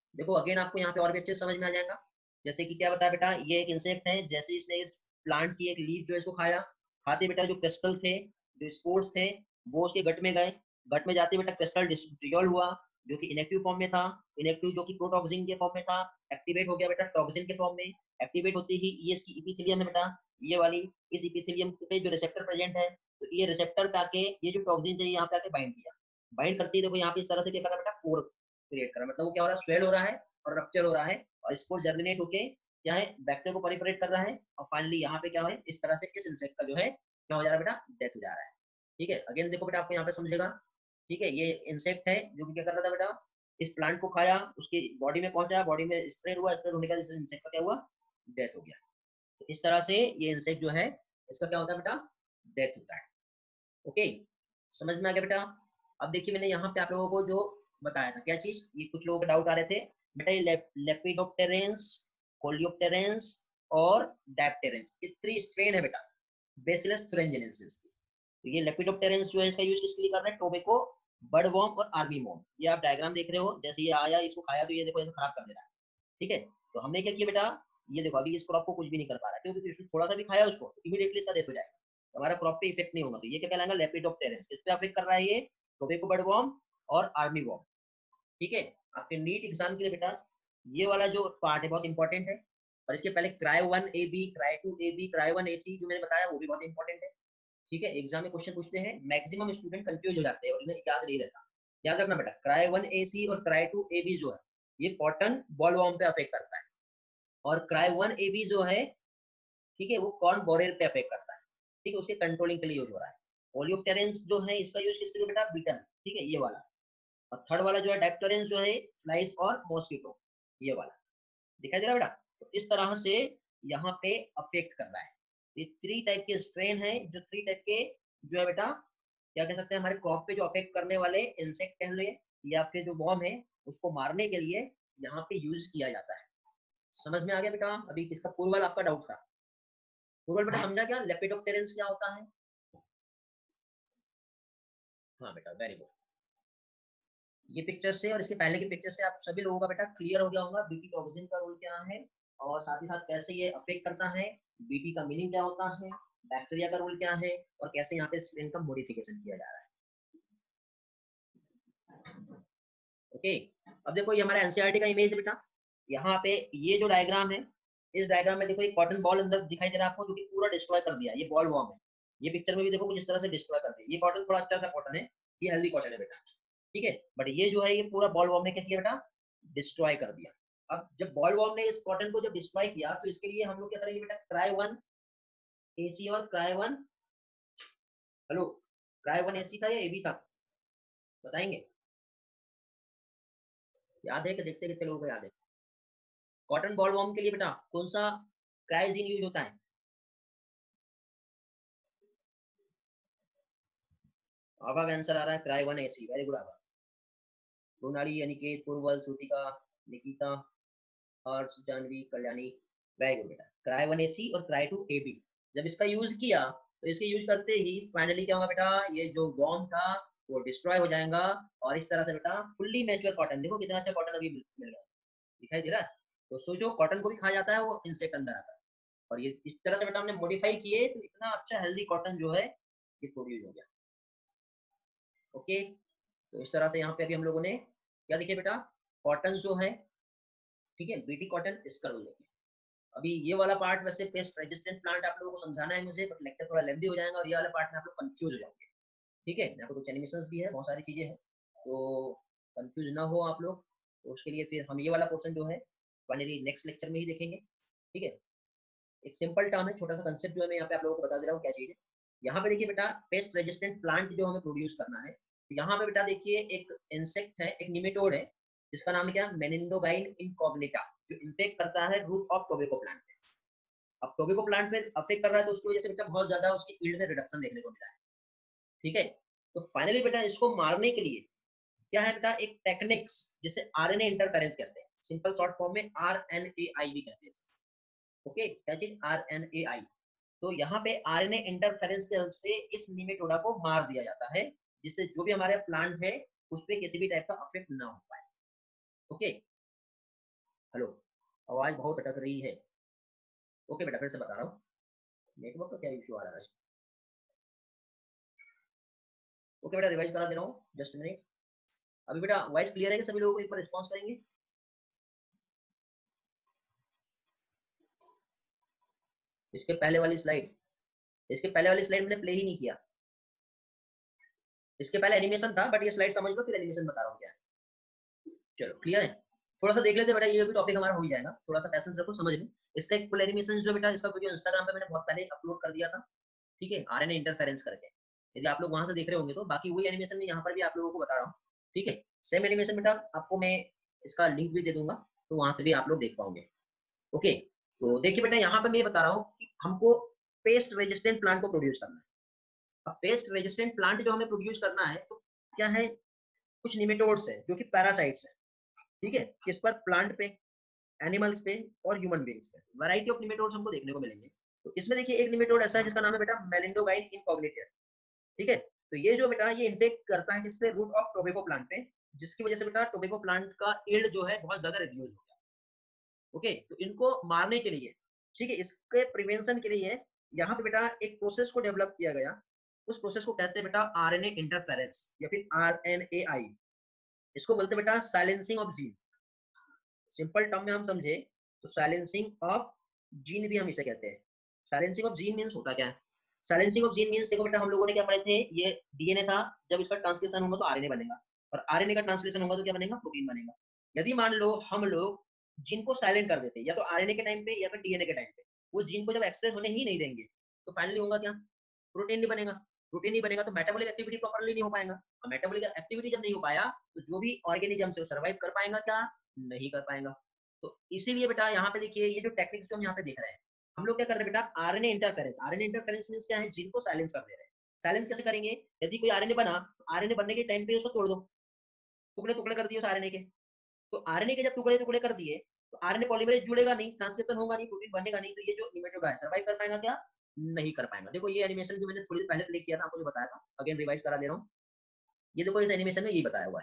देखो अगेन आपको यहाँ पे और भी अच्छे से समझ में आ जाएगा। जैसे कि क्या बताया बेटा, ये एक इंसेक्ट है, जैसे इसने इस प्लांट की एक लीफ जो है इसको खाया, खाते बेटा जो क्रिस्टल थे, जो स्पोर्स थे, वो उसके गट में गए, गट में जाते बेटा क्रिस्टल डिसॉल्व हुआ, जो कि इनएक्टिव फॉर्म में था, इनएक्टिव जो कि प्रोटॉक्सिन के फॉर्म में था, एक्टिवेट हो गया बेटा टॉक्सिन के फॉर्म में। एक्टिवेट होते ही ये इसकी इपिथेलियम है बेटा, ये वाली, इस इपिथेलियम पे जो रिसेप्टर प्रेजेंट है, तो ये रिसेप्टर पे आके ये जो टॉक्सिन चाहिए यहाँ पे आके बाइंड किया, बाइंड करती है, देखो यहाँ पे इस तरह से क्या कर रहा है बेटा, कोर क्रिएट कर रहा है, मतलब वो क्या हो रहा है, स्वेल हो रहा है और रप्चर हो रहा है, और स्पोर जर्मिनेट होके क्या है, बैक्टीरिया को प्रोलिफरेट कर रहा है, और फाइनली यहाँ पे क्या है, इस तरह से इस इंसेक्ट का जो है क्या हो जा रहा है बेटा, डेथ हो जा रहा है। ठीक है, अगेन देखो बेटा आपको यहाँ पे समझेगा। ठीक है, ये इंसेक्ट है जो कि क्या कर रहा था बेटा, इस प्लांट को खाया, उसकी बॉडी में पहुंचा, बॉडी में स्प्रेड हुआ, स्प्रेड होने के बाद इस इंसेक्ट का क्या हुआ, डेथ हो गया। तो इस तरह से ये इंसेक्ट जो है इसका क्या होता है बेटा, डेथ होता है। ओके, समझ में आ गया बेटा। अब देखिए मैंने यहाँ पे आप लोगों को जो बताया था क्या चीज, ये कुछ लोगों को डाउट आ रहे थे बेटा, ये लेपिडोप्टेरेंस, कोलियोप्टेरेंस और डायप्टेरेंस, ये 3 स्ट्रेन है बेटा बेसिलस thuringiensis की। तो ये लेपिडोप्टेरेंस जो है इसका यूज किसके लिए कर रहे हैं, टोबैको, बर्ड वॉर्म और आर्मी वॉर्म। ये आप डायग्राम देख रहे हो, जैसे ये आया इसको खाया तो ये देखो ऐसे खराब कर दे रहा है। ठीक है, तो हमने क्या किया बेटा, ये देखो अभी इस क्रॉप को कुछ भी नहीं कर पा रहा है, क्योंकि थोड़ा सा भी खाया उसको इमीडिएटली इसका डेथ हो जाएगा, हमारा क्रॉप पे इफेक्ट नहीं होगा। तो ये क्या कहलाएगा, लेपिडोप्टेरेंस, इस पे अफेक्ट कर रहा है ये टोबैको, बर्ड वॉर्म और आर्मी वॉर्म। ठीक है, आपके नीट एग्जाम के लिए बेटा ये वाला जो पार्ट है बहुत इंपॉर्टेंट है, और इसके पहले cry 1 A B, cry 2 A B, cry 1 A C जो मैंने बताया वो भी बहुत इंपॉर्टेंट है। ठीक है, एग्जाम में क्वेश्चन पूछते हैं, मैक्सिमम स्टूडेंट कंफ्यूज हो जाते हैं और इन्हें याद नहीं रहता। याद रखना बेटा, क्राई 1 ए सी और क्राई 2 ए बी जो है ये कॉटन बॉलवॉर्म पे अफेक्ट करता है, और क्राई 1 ए बी जो है, ठीक है, वो कॉर्न बोरेर पे अफेक्ट करता है। ठीक है, उसके कंट्रोलिंग के लिए यूज हो रहा है। ओलियोप्टेरेंस जो है इसका यूज किसके लिए बेटा, बीटल। ठीक है, ये वाला। और थर्ड वाला जो है डायप्टेरेंस जो है फ्लाइज और मॉस्किटो, ये वाला दिखाई दे रहा है बेटा। तो इस तरह से यहाँ पे अफेक्ट कर रहा है। ये 3 टाइप के स्ट्रेन है, जो 3 टाइप के जो है बेटा क्या कह सकते हैं, हमारे क्रॉप पे जो अफेक्ट करने वाले इंसेक्ट कह लो या फिर जो वॉर्म है उसको मारने के लिए यहाँ पे यूज किया जाता है। समझ में आ गया बेटा। अभी इसका पूर्व वाला आपका डाउट था, पूर्व बेटा समझा क्या, लेपिडोप्टेरेंस क्या होता है। हाँ बेटा, वेरी गुड। ये पिक्चर से और इसके पहले की पिक्चर से आप सभी लोगों का बेटा क्लियर हो गया होगा बीटी टॉक्सिन का रोल क्या है, और साथ ही साथ कैसे ये अफेक्ट करता है, बीटी का मीनिंग क्या होता है, बैक्टीरिया का रोल क्या है, और कैसे यहाँ पे स्ट्रेन का मॉडिफिकेशन किया जा रहा है। ओके, अब देखो ये हमारा एनसीईआरटी का इमेज है बेटा। यहाँ पे ये जो डायग्राम है, इस डायग्राम में देखो एक कॉटन बॉल अंदर दिखाई दे रहा है आपको, जो कि पूरा डिस्ट्रॉय कर दिया, ये बॉल वॉर्म है। ये पिक्चर में भी देखो किस तरह से डिस्ट्रॉय कर दिया। ये कॉटन थोड़ा अच्छा सा कॉटन है, ये हेल्दी कॉटन है बेटा। ठीक है, बट ये जो है ये पूरा बॉल वॉर्म ने क्या किया बेटा, डिस्ट्रॉय कर दिया। अब जब बॉल वॉर्म ने इस कॉटन को जब डिस्ट्रॉय किया, तो इसके लिए हम लोग क्या करेंगे बेटा, क्राई 1 एसी और क्राई 1, हेलो, क्राई 1 एसी था या एबी था, बताएंगे, याद है कि देखते कितने लोगों को याद है। कॉटन बॉल वॉर्म के लिए बेटा कौन सा क्राइजीन यूज होता है, आपका आंसर आ रहा है क्राई 1 एसी, वेरी गुड। आपका रोनाली, अनिकेत, पूर्वल, श्रुतिका, निकिता, हर्ष, जानवी, कल्याणी, वेरी गुड बेटा। क्राई 1 एसी और क्राई 2 एबी जब इसका यूज किया, तो इसके यूज करते ही फाइनली क्या होगा बेटा, ये जो वॉर्म था वो डिस्ट्रॉय हो जाएगा, और इस तरह से बेटा फुल्ली मैच्योर कॉटन, देखो कितना अच्छा कॉटन अभी मिल रहा है, दिखाई दे रहा है। तो सोचो कॉटन को भी खा जाता है वो इंसेक्ट अंदर आता है, और ये इस तरह से बेटा हमने मॉडिफाई किए तो इतना अच्छा हेल्दी कॉटन जो है ये प्रोड्यूस हो गया। ओके, तो इस तरह से यहाँ पे अभी हम लोगों ने क्या देखिए बेटा, कॉटन जो है, ठीक है, बीटी कॉटन, इसका रोल देखिए। अभी ये वाला पार्ट वैसे पेस्ट रेजिस्टेंट प्लांट आप लोगों को समझाना है मुझे, बट लेक्चर थोड़ा लेंथी हो जाएगा, और ये वाला पार्ट में आप लोग कंफ्यूज हो जाओगे। ठीक है, यहाँ पे कुछ एनिमेशंस भी है, बहुत सारी चीजें हैं, तो कंफ्यूज ना हो आप लोग। तो उसके लिए फिर हम ये वाला पोर्शन जो है फाइनली नेक्स्ट लेक्चर में ही देखेंगे। ठीक है, एक सिंपल टर्म है, छोटा सा कंसेप्ट जो है मैं यहाँ पे आप लोगों को बता दे रहा हूँ क्या चीज है। यहाँ पे देखिए बेटा पेस्ट रेजिस्टेंट प्लांट जो हमें प्रोड्यूस करना है, तो यहाँ पे बेटा देखिए एक इंसेक्ट है, एक निमेटोड है, जिसका नाम है क्या, मेनिंडोगाइन इनकॉग्निटा, जो इन्फेक्ट करता है रूट ऑफ टोबैको प्लांट पे। अब टोबैको प्लांट पे अफेक्ट कर रहा है, तो उसकी वजह से बेटा बहुत ज्यादा उसकी यील्ड में रिडक्शन देखने को मिला है। ठीक है, तो फाइनली बेटा इसको मारने के लिए क्या है बेटा, एक टेक्निक्स जिसे आरएनए इंटरफेरेंस कहते हैं, सिंपल शॉर्ट फॉर्म में आरएनएआई भी कहते हैं। ओके, क्या चीज, आरएनएआई। तो यहाँ पे आरएनए इंटरफेरेंस के हेल्प से इस निमेटोडा को मार दिया जाता है, जिससे जो भी हमारे प्लांट है उस पर किसी भी टाइप का अफेक्ट ना हो पाए। ओके, हेलो, आवाज बहुत अटक रही है। ओके बेटा, फिर से बता रहा हूँ, नेटवर्क का क्या इशू आ रहा है। ओके बेटा, रिवाइज करा दे रहा हूँ, जस्ट मिनट। अभी बेटा वॉइस क्लियर है कि सभी लोगों को एक बार रिस्पॉन्स करेंगे? इसके पहले वाली स्लाइड, इसके पहले वाली स्लाइड मैंने प्ले ही नहीं किया। इसके पहले एनिमेशन था, बट ये स्लाइड समझ लो, फिर एनिमेशन बता रहा हूँ क्या है। चलो क्लियर है, थोड़ा सा देख लेते बेटा, ये भी टॉपिक हमारा हो ही जाएगा, थोड़ा सा पैसेंस रखो, समझ लो। इसका एक फुल एनिमेशन जो बेटा, इसका वीडियो इंस्टाग्राम पे मैंने बहुत पहले अपलोड कर दिया था, ठीक है, आरएनए इंटरफेरेंस करके। यदि आप लोग वहां से देख रहे होंगे तो बाकी वही एनिमेशन में यहाँ पर भी आप लोगों को बता रहा हूँ, ठीक है। सेम एनिमेशन बेटा आपको मैं इसका लिंक भी दे दूंगा, तो वहां से भी आप लोग देख पाओगे। ओके, तो देखिए बेटा, यहाँ पे मैं बता रहा हूँ कि हमको पेस्ट रेजिस्टेंट प्लांट को प्रोड्यूस करना है। अब पेस्ट रेजिस्टेंट प्लांट जो हमें प्रोड्यूस करना है, तो क्या है, कुछ निमेटोड्स है जो कि पैरासाइट्स है, ठीक है, किस पर, प्लांट पे, एनिमल्स पे और ह्यूमन बींग्स पे। वैरायटी ऑफ निमेटोड्स हमको देखने को मिलेंगे। तो इसमें देखिए एक निमेटोड ऐसा है जिसका नाम है बेटा मेलिंडोगाइन इनकॉग्निटा, ठीक है। तो ये जो बेटा ये इन्फेक्ट करता है किस पे, रूट ऑफ टोबैको प्लांट पे, जिसकी वजह से बेटा टोबैको प्लांट का यील्ड जो है बहुत ज्यादा रिड्यूस हो गया। ओके, तो इनको मारने के लिए, ठीक है, इसके प्रिवेंशन के लिए यहाँ पे बेटा एक प्रोसेस को डेवलप किया गया। उस प्रोसेस को कहते हैं बेटा आरएनए इंटरफेरेंस या फिर आरएनएआई। इसको बोलते हैं बेटा silencing of gene. Simple term में हम समझे तो साइलेंसिंग ऑफ जीन भी हम इसे कहते हैं। साइलेंसिंग ऑफ जीन मींस होता क्या है? साइलेंसिंग ऑफ जीन मींस देखो बेटा, हम लोगों ने क्या पढ़े थे, ये डीएनए था, जब इसका ट्रांसलेशन होगा तो आरएनए बनेगा, और आरएनए का ट्रांसलेशन होगा तो क्या बनेगा, प्रोटीन बनेगा। यदि मान लो हम लोग जीन को साइलेंट कर देते, या तो आरएनए के टाइम पे या फिर डीएनए के टाइम पे, वो जीन को जब एक्सप्रेस होने ही नहीं देंगे, तो फाइनली होगा क्या, प्रोटीन नहीं बनेगा। प्रोटीन नहीं बनेगा तो मेटाबॉलिक एक्टिविटी प्रॉपर्ली नहीं हो पाएगा, और मेटाबॉलिक एक्टिविटी जब नहीं हो पाया तो जो भी ऑर्गेनिज्म से सर्वाइव कर पाएगा क्या, नहीं कर पाएगा। तो इसीलिए बेटा यहाँ पे देखिए, ये जो टेक्निक्स जो हम यहाँ पे देख रहे हैं, हम लोग क्या कर रहे हैं बेटा, RNA interference. RNA interference means क्या है, जीन को साइलेंस कर दे रहे हैं। साइलेंस कैसे करेंगे, यदि कोई आरएनए बना, आरएनए बनने के टाइम पे उसको तोड़ दो, टुकड़े टुकड़े कर दिए उस आरएनए के। तो आरएनए के जब टुकड़े टुकड़े कर दिए, तो आरएनए पॉलीमरेज जुड़ेगा नहीं, ट्रांसक्रिप्शन होगा नहीं, प्रोटीन बनेगा नहीं, तो ये जो निमेटोड है सर्वाइव कर पाएगा क्या, नहीं कर पाएगा। देखो ये एनिमेशन जो मैंने थोड़ी देर पहले क्लिक किया था, आपको जो बताया था, अगेन रिवाइज करा दे रहा हूँ। ये देखो इस एनिमेशन में यही बताया हुआ है।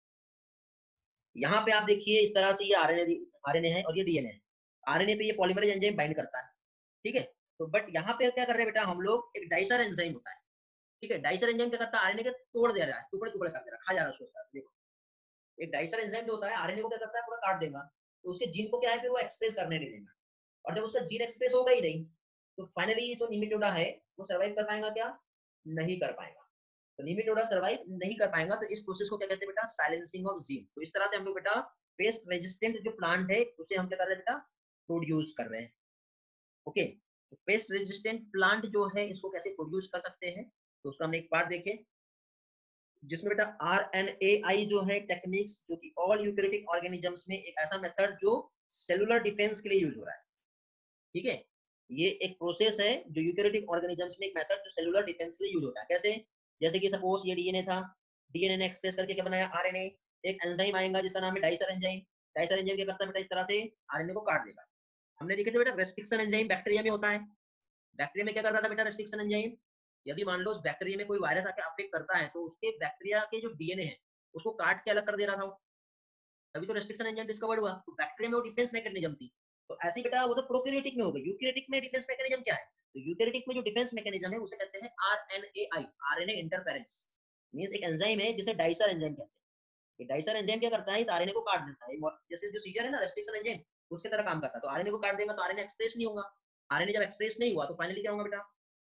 यहाँ पे आप देखिए इस तरह से ये आरएनए है और ये डीएनए है। आरएनए पे ये पॉलीमरेज एंजाइम बाइंड करता है, ठीक है। तो बट यहाँ पे क्या कर रहे हैं बेटा हम लोग, एक डाइसर एंजाइम होता है, ठीक है। डाइसर एंजाइम क्या करता है, आरएनए के तोड़ दे रहा है, टुकड़े टुकड़े कर दे रहा है, खा जा रहा है उसको। देखो एक डाइसर एंजाइम जो होता है आरएनए को क्या करता है, पूरा काट देगा, तो उसके जीन को क्या है फिर वो एक्सप्रेस करने नहीं देगा। और जब उसका जीन एक्सप्रेस होगा ही नहीं, तो फाइनली जो निमेटोडा है वो सर्वाइव कर पाएगा क्या, नहीं कर पाएगा। तो निमेटोडा सर्वाइव नहीं कर पाएगा, तो इस प्रोसेस को क्या कहते हैं बेटा, साइलेंसिंग ऑफ जीन। तो इस तरह से हम लोग बेटा पेस्ट रेजिस्टेंट जो प्लांट है उसे हम क्या कर रहे हैं बेटा, प्रोड्यूस कर रहे हैं। ओके, तो पेस्ट रेजिस्टेंट प्लांट जो है इसको कैसे प्रोड्यूस कर सकते हैं, तो उसका हमने एक पार्ट देखे, जिसमें बेटा आरएनएआई जो है टेक्निक्स, जो कि ऑल यूकेरियोटिक ऑर्गेनिजम्स में एक ऐसा मेथड जो सेलुलर डिफेंस के लिए यूज हो रहा है, ठीक है। ये एक प्रोसेस है जो यूकेरियोटिक ऑर्गेनिजम्स में एक मेथड जो सेलुलर डिफेंस के लिए यूज होता है। कैसे, जैसे कि सपोज ये डीएनए था, डीएनए ने एक्सप्रेस करके क्या बनाया, आरएनए। एक एंजाइम आएगा जिसका नाम है डाइसर एंजाइम। डाइसर एंजाइम क्या करता है बेटा, इस तरह से आरएनए को काट देगा। हमने देखे थे बेटा रेस्ट्रिक्शन एंजाइम बैक्टीरिया में होता है। बैक्टीरिया में क्या करता था बेटा, रेस्ट्रिक्शन एंजाइम। यदि मान लो उस बैक्टीरिया में कोई वायरस आके अफेक्ट करता है, तो उसके बैक्टीरिया के जो डीएनए है उसको काट के अलग कर दे रहा था, तभी तो रेस्ट्रिक्शन एंजाइम डिस्कवर्ड हुआ। तो बैक्टीरिया में वो डिफेंस मैकेनिज्म थी। तो ऐसे बेटा वो तो प्रोकैरियोटिक में हो गई। यूकैरियोटिक में डिफेंस मैकेनिज्म क्या है, तो यूकैरियोटिक में जो डिफेंस मैकेनिज्म है उसे कहते हैं आरएनएआई, आरएनए इंटरफेरेंस। मींस एक एंजाइम है जिसे डाइसर एंजाइम कहते हैं। ये डाइसर एंजाइम क्या करता है, इस आरएनए को काट देता है, जैसे जो सीजर है ना रेस्ट्रिक्शन एंजाइम, उसके तरह काम करता है। तो आरएनए को काट देगा तो आरएनए एक्सप्रेस नहीं होगा। आरएनए जब एक्सप्रेस नहीं हुआ तो फाइनली क्या होगा बेटा,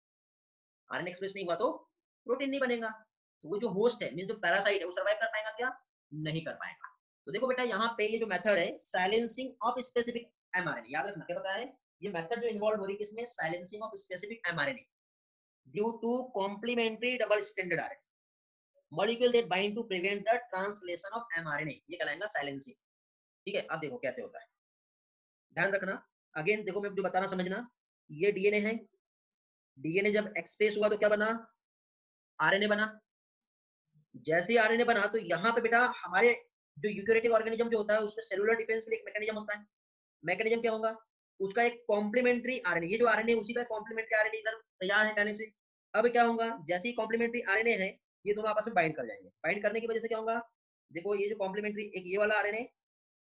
आरएनए एक्सप्रेस नहीं हुआ तो प्रोटीन नहीं बनेगा। तो वो जो होस्ट है मींस जो पैरासाइट है वो सर्वाइव कर पाएगा क्या, नहीं कर पाएगा। तो देखो बेटा यहाँ पे ये जो मेथड है साइलेंसिंग ऑफ स्पेसिफिक एमआरएनए, याद रखना क्या बताया है, ये मेथड जो इन्वॉल्व हो रही है किसमें, silencing of specific mRNA due to complementary double stranded RNA molecule that bind to prevent the translation of mRNA, ये कहलाएगा साइलेंसिंग, ठीक है। अब देखो कैसे होता है, ध्यान रखना। अगेन देखो मैं जो बता रहा समझना, ये डीएनए है, डीएनए जब एक्सप्रेस हुआ तो क्या बना, आरएनए बना। जैसे ही आरएनए बना तो यहाँ पे बेटा हमारे जो यूकेरियोटिक ऑर्गेनिज्म जो होता है उसमें सेलुलर डिफेंस के लिए एक मैकेनिज्म होता है। मैकेनिज्म क्या होगा, उसका एक कॉम्प्लीमेंट्री आरएनए, ये जो आरएनए उसी का कॉम्प्लीमेंट्री आरएनए इधर तैयार है पहले से। अब क्या होगा, जैसे ही कॉम्प्लीमेंट्री आरएनए है ये दोनों आपस में बाइंड कर जाएंगे। बाइंड करने की वजह से क्या होगा, देखो ये जो कॉम्प्लीमेंट्री, एक ये वाला आरएनए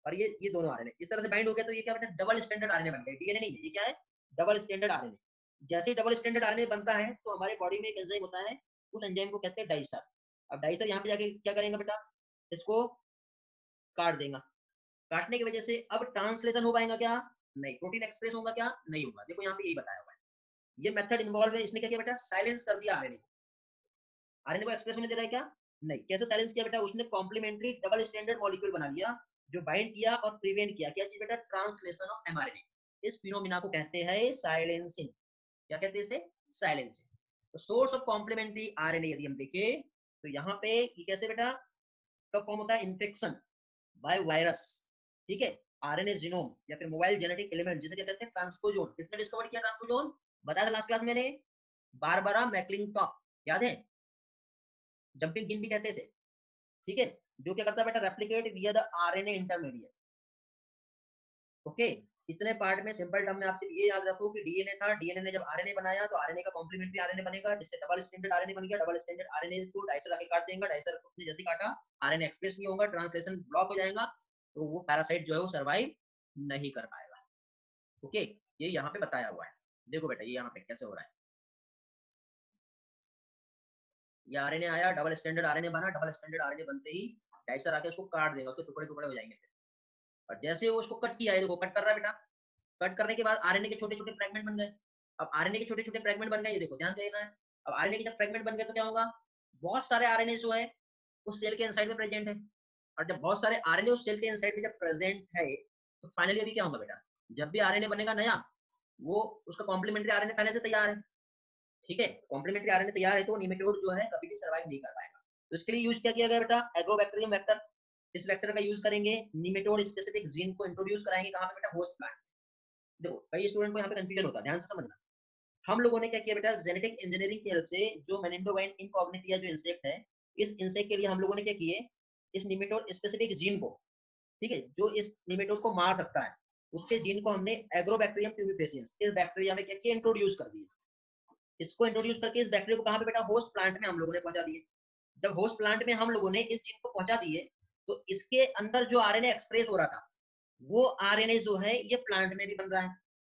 और ये दोनों आरएनए इस तरह से बाइंड हो गया, तो ये क्या बेटा डबल स्टैंडर्ड आरएनए बन गया, डीएनए नहीं है, ये क्या है डबल स्टैंडर्ड आरएनए। जैसे ही डबल स्टैंडर्ड आरएनए बनता है तो हमारे बॉडी में एक एंजाइम होता है, उस एंजाइम को कहते हैं डाइसर। अब डाइसर यहाँ पे जाके क्या करेंगे बेटा, इसको काट देगा, काटने की वजह से अब ट्रांसलेशन हो पाएगा क्या, नहीं, प्रोटीन एक्सप्रेस होगा क्या, नहीं होगा। देखो यहाँ पे यही बताया हुआ है, ये मेथड इन्वॉल्व है, इसने क्या किया बेटा, साइलेंस कर दिया आरएनए को। आरएनए को एक्सप्रेस होने दे रहा है क्या, नहीं। कैसे साइलेंस किया बेटा, उसने कॉम्प्लीमेंट्री डबल स्टैंडर्ड मॉलिक्यूल बना लिया जो बाइंड किया और प्रिवेंट किया, क्या चीज बेटा, ट्रांसलेशन ऑफ एमआरएनए। इस फिनोमिना को कहते हैं साइलेंसिंग। क्या कहते हैं इसे, साइलेंसिंग। तो सोर्स ऑफ कॉम्प्लीमेंट्री आरएनए यदि हम देखें तो यहाँ पे ये कैसे बेटा, कब फॉर्म होता है, इन्फेक्शन बाय वायरस, ठीक है, आरएनए जीनोम या फिर मोबाइल जेनेटिक एलिमेंट, जिसे क्या कहते हैं ट्रांसपोजोन। किसने डिस्कवर किया ट्रांसपोजोन, बताया था लास्ट क्लास में मैंने, बारबरा मैक्लिंटॉक, याद है, जंपिंग गिन भी कहते हैं इसे, ठीक है, जो क्या करता है बेटा, replicate via the RNA intermediate. Okay, इतने पार्ट में सिंपल टर्म में आप सिर्फ ये याद रखो कि डीएनए था, डीएनए ने जब आरएनए बनाया तो आरएनए का कॉम्प्लीमेंट्री आरएनए बनेगा, जिससे डबल स्टैंडर्ड आरएनए बन गया। डबल स्टैंडर्ड आरएनए को डाइसर आके काट देगा, डाइसर ने जैसे काटा आरएनए एक्सप्रेस नहीं होगा, ट्रांसलेशन ब्लॉक हो जाएगा, तो वो पैरासाइट जो है वो सर्वाइव नहीं कर पाएगा। ओके, ये यहाँ पे बताया हुआ है, देखो बेटा ये यहाँ पे कैसे हो रहा है। ये आरएनए आया, डबल स्टैंडर्ड आरएनए बना, डबल स्टैंडर्ड आरएनए बनते ही डाइसर आके उसको काट देगा, उसके टुकड़े टुकड़े हो जाएंगे। और जैसे वो उसको कट किया है, देखो कट कर रहा है बेटा, कट करने के बाद आरएनए के छोटे छोटे फ्रेगमेंट बन गए। अब आरएनए के छोटे छोटे फ्रेगमेंट बन गए, ये देखो ध्यान देना है। अब आरएनए के जब फ्रेगमेंट बन गए तो क्या होगा, बहुत सारे आरएनए जो है उस सेल के इनसाइड में प्रेजेंट है। और जब बहुत सारे आरएनए उस सेल के इनसाइड में जब प्रेजेंट है तो फाइनली अभी क्या होगा बेटा, जब भी आरएनए बनेगा नया, वो उसका कॉम्प्लीमेंट्री आरएनए पहले से तैयार है, ठीक है, कॉम्प्लीमेंट्री आरएनए तैयार है, तो निमेटोड जो है कभी भी सर्वाइव नहीं कर पाएगा। तो इसके लिए यूज क्या किया गया बेटा, एग्रोबैक्टीरियम वेक्टर। इस वेक्टर का यूज करेंगे, निमेटोड स्पेसिफिक जीन को इंट्रोड्यूस कराएंगे, कहां पे बेटा, होस्ट प्लांट। देखो कई स्टूडेंट को यहाँ पे कंफ्यूजन होता है, ध्यान से समझना। हम लोगों ने क्या किया बेटा, जेनेटिक इंजीनियरिंग की हेल्प से जो मेनिंडोगाइन इनकॉग्निटिया जो इंसेक्ट है, इस इंसेक्ट के लिए हम लोगों ने क्या किए, इस निमेटोड स्पेसिफिक जीन को, ठीक है, जो इस निमेटोड को मार सकता है, उसके जीन को हमने एग्रोबैक्टीरियम ट्यूबिफेसियंस इस बैक्टीरिया में क्या किया, इंट्रोड्यूस कर दिया। इसको इंट्रोड्यूस करके इस बैक्टीरिया को कहां पे बेटा, होस्ट प्लांट में हम लोगों ने पहुंचा दिए। जब होस्ट प्लांट में हम लोगों ने इस जीन को पहुंचा दिए, तो इसके अंदर जो आरएनए एक्सप्रेस हो रहा था, वो आरएनए जो है ये प्लांट में भी बन रहा है।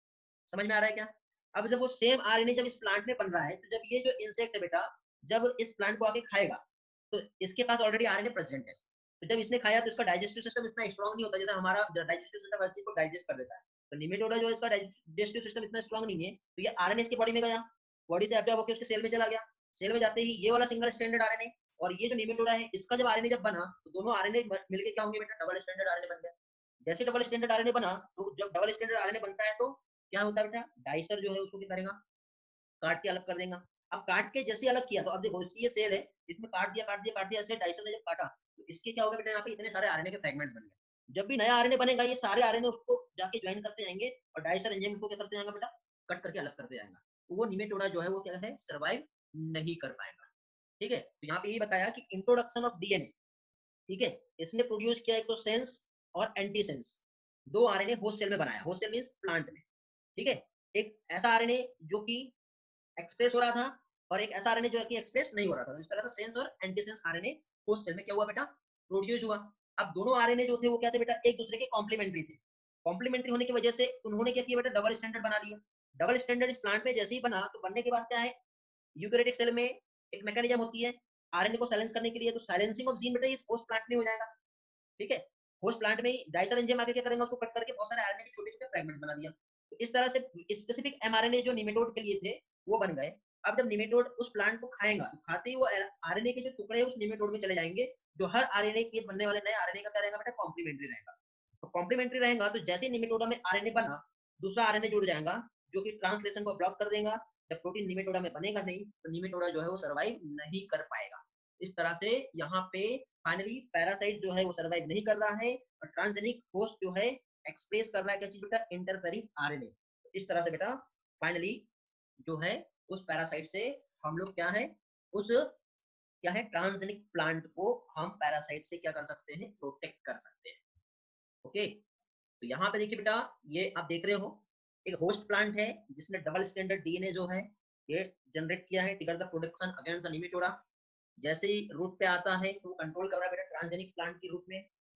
समझ में आ रहा है क्या, अब जब वो सेम आरएनए जब इस प्लांट में बन रहा है, तो जब ये जो इंसेक्ट है बेटा, जब इस प्लांट को आके खाएगा, तो इसके पास ऑलरेडी आरएनए प्रेजेंट है। तो जब इसने खाया तो इसका डाइजेस्टिव सिस्टम इतना स्ट्रांग नहीं होता, जैसे हमारा डाइजेस्टिव सिस्टम हर चीज को डाइजेस्ट कर देता है। तो निमेटोडा जो है इसका डाइजेस्टिव सिस्टम इतना स्ट्रांग नहीं है, तो ये आरएनए इसकी बॉडी में गया, बॉडी से एब्जॉर्ब होकर उसके सेल में चला गया। सेल में जाते ही ये वाला सिंगल स्टैंडर्ड आरएनए और ये जो निमेटोडा है, इसका जब आरएनए जब बना, तो दोनों आरएनए मिलके क्या होंगे बेटा, डबल स्टैंडर्ड आरएनए बन गया। जैसे डबल स्टैंडर्ड आरएनए बना, तो जब डबल स्टैंडर्ड आरएनए बनता है तो क्या होता है बेटा, डाइसर जो है उसको क्या करेगा, काट के अलग कर देगा। अब काट के जैसे अलग किया, तो अब देखो इसकी ये सेल है, इसमें काट दिया काट दिया काट दिया, ऐसे डाइसर ने जब काटा, तो इसके क्या होगा बेटा, यहाँ पे इतने सारे आरएनए के फ्रेगमेंट्स बन गए। जब भी नया आरएनए बनेगा, ये सारे आरएनए उसको जाके ज्वाइन करते जाएंगे और डाइसर एंजाइम को क्या करते जाएगा बेटा, कट करके अलग करते जाएगा। तो वो निमेटोडा जो है वो क्या है, सर्वाइव नहीं कर पाएगा, ठीक है। तो यहाँ पे ये बताया कि इंट्रोडक्शन ऑफ डीएनए, ठीक है, इसने प्रोड्यूस किया एक तो सेंस और एंटीसेंस, दो आरएनए होस्ट सेल में बनाया, होस्ट सेल मींस प्लांट में, ठीक है। एक ऐसा आरएनए जो कि एक्सप्रेस हो रहा था और एक ऐसा आरएनए जो है कि एक्सप्रेस नहीं हो रहा था, तो इस तरह से सेंस और एंटीसेंस आरएनए होस्ट सेल में क्या हुआ बेटा, प्रोड्यूस हुआ। अब दोनों आरएनए जो थे वो क्या थे बेटा, एक दूसरे के कॉम्प्लीमेंट्री थे। कॉम्प्लीमेंट्री होने की वजह से उन्होंने क्या किया बेटा, डबल स्टैंडर्ड बना लिया। डबल स्टैंडर्ड इस प्लांट में जैसे ही बना, तो बनने के बाद क्या है, यूकेरियोटिक सेल में एक मैकेनिज्म होती है आरएनए को साइलेंस करने के लिए, तो साइलेंसिंग ऑफ जीन बेटा इस होस्ट प्लांट में हो जाएगा, ठीक है। होस्ट प्लांट में ही डाइसर एंजाइम आके क्या करेंगे, उसको कट करके बहुत सारे आरएनए के छोटे छोटे फ्रेगमेंट्स बना दिया। तो इस तरह से स्पेसिफिक एमआरएनए जो निमेटोड के लिए थे वो बन गए। अब जब निमेटोड उस प्लांट को खाएगा, तो खाते ही वो आरएनए के जो टुकड़े उस निमेटोड में चले जाएंगे, जो हर आरएनए के बनने वाले नए आरएनए का क्या रहेगा बेटा, कॉम्प्लीमेंट्री रहेगा। तो कॉम्प्लीमेंट्री रहेगा, तो जैसे निमेटोडा में आरएनए बना, दूसरा आरएनए जुड़ जाएगा जो कि ट्रांसलेशन को ब्लॉक कर देगा। जब प्रोटीन निमेटोडा में बनेगा नहीं, तो निमेटोडा जो है वो सर्वाइव नहीं कर पाएगा। इस तरह से यहाँ पे फाइनली पैरासाइट जो है वो सर्वाइव नहीं कर रहा है और ट्रांसजेनिक होस्ट जो है एक्सप्रेस कर रहा है क्या चीज बेटा, इंटरफेरिंग आरएनए। इस तरह से बेटा फाइनली जो है उस पैरासाइट से हम लोग क्या है, उस क्या है, ट्रांसजेनिक प्लांट को हम पैरासाइट से क्या कर सकते हैं, प्रोटेक्ट कर सकते हैं। ओके, तो यहाँ पे देखिए बेटा, ये आप देख रहे हो एक होस्ट प्लांट है जिसने डबल स्टैंडर्ड डीएनए जो है ये जनरेट किया है, trigger the production against the nematoda. जैसे ही रूट पे आता है तो कंट्रोल कर रहा है बेटा ट्रांसजेनिक प्लांट के रूप में।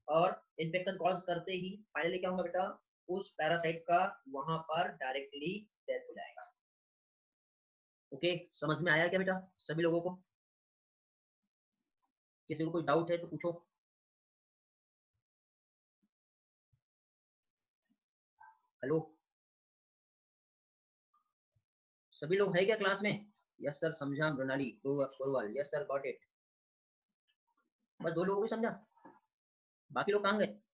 और इन्फेक्शन कॉज करते ही फाइनली क्या होगा बेटा, उस पैरासाइट का वहां पर डायरेक्टली डेथ हो जाएगा। ओके, समझ में आया क्या बेटा सभी लोगों को? किसी को कोई डाउट है तो पूछो। हेलो, सभी लोग है क्या क्लास में? यस सर समझा, Mrinali Gorwal, yes sir got it. बस 2 लोगों को समझा, बाकी लोग कहाँ गए?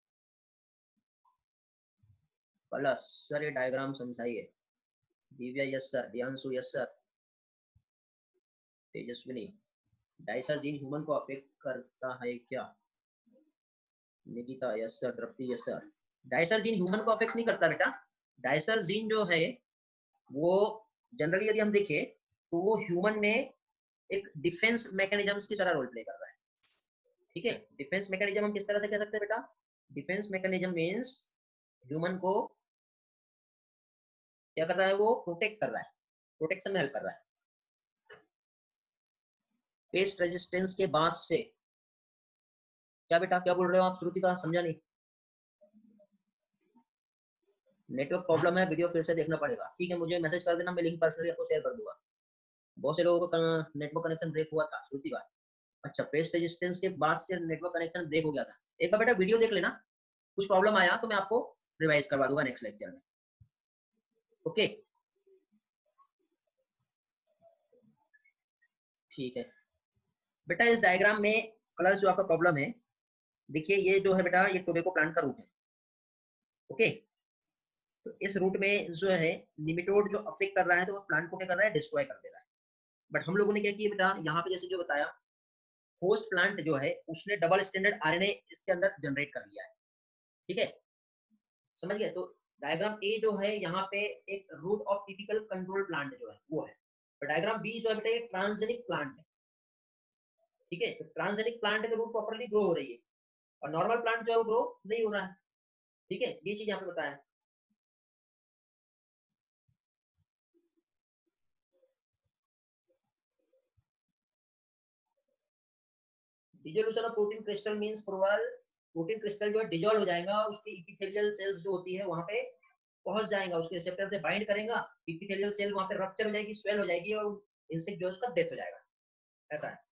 कलश सर ये डायग्राम समझाइए। Divya yes sir, Diyanshu yes sir, Tejaswini, dicer gene human को अफेक्ट करता है क्या? Nikita yes sir, Tripti yes sir. Dicer gene human को अफेक्ट नहीं करता बेटा। डाइसर जीन जो है वो जनरली यदि हम देखें तो वो ह्यूमन में एक डिफेंस मैकेनिज्म्स की तरह रोल प्ले कर रहा है। ठीक है, डिफेंस मैकेनिज्म हम किस तरह से कह सकते हैं बेटा? डिफेंस मैकेनिज्म मींस ह्यूमन को क्या कर रहा है, वो प्रोटेक्ट कर रहा है, प्रोटेक्शन में हेल्प कर रहा है। पेस्ट रेजिस्टेंस के बाद से क्या बेटा, क्या बोल रहे हो आप श्रुतिका? समझा नहीं। नेटवर्क प्रॉब्लम है, वीडियो फिर से देखना पड़ेगा। ठीक है, मुझे मैसेज कर देना, मैं लिंक पर्सनली आपको शेयर कर दूंगा। बहुत से लोगों को नेटवर्क कनेक्शन ब्रेक हुआ था श्रुतिका। अच्छा, पेस्ट रेजिस्टेंस के बाद से नेटवर्क कनेक्शन ब्रेक हो गया था। एक बार बेटा वीडियो देख लेना, कुछ प्रॉब्लम आया तो मैं आपको रिवाइज करवा दूंगा नेक्स्ट लेक्चर में। ओके, ठीक है बेटा। इस डायग्राम में कलर्स जो आपका प्रॉब्लम है, देखिए ये जो है बेटा, ये टोबैको प्लांट का रूट है। ओके, तो इस रूट में जो है निमेटोड जो अफेक्ट कर रहा है तो वो प्लांट को क्या कर रहा है, डिस्ट्रॉय कर दे रहा है। बट हम लोगों ने क्या किया बेटा, यहाँ पे जैसे जो बताया, होस्ट प्लांट जो है उसने डबल स्टैंडर्ड आरएनए इसके अंदर जनरेट कर लिया है। ठीक है, समझ गए? तो डायग्राम ए जो है यहाँ पे एक root of typical control plant जो है वो है। तो डायग्राम बी जो है बेटा, ये ट्रांसजेनिक प्लांट है। ठीक है, तो ट्रांसजेनिक प्लांट के रूट प्रॉपर्ली ग्रो हो रही है और नॉर्मल प्लांट जो है वो ग्रो नहीं हो रहा है। ठीक है, ये चीज यहाँ पे बताया। Dissolution of protein crystal means protein crystal जो है डिजोल्व हो जाएगा, उसकी एपिथेलियल सेल्स जो होती है वहां पे पहुंच जाएगा, उसके रिसेप्टर से बाइंड करेगा, एपिथेलियल सेल वहां पे रप्चर हो जाएगी, स्वेल हो जाएगी और इंसेक्ट जो है उसका डेथ हो जाएगा। ऐसा है।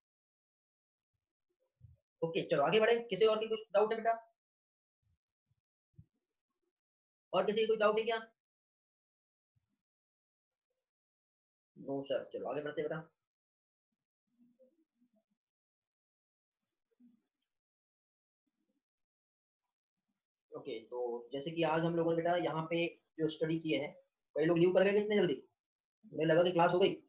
ओके, चलो आगे बढ़े। किसी और की कुछ डाउट है बेटा? और किसी की कोई डाउट है क्या? नो सर, चलो आगे बढ़ते बेटा। ओके, तो जैसे कि आज हम लोगों ने बेटा यहाँ पे जो स्टडी किए हैं, कई लोग लीव कर गए कितने जल्दी, मुझे लगा कि क्लास हो गई।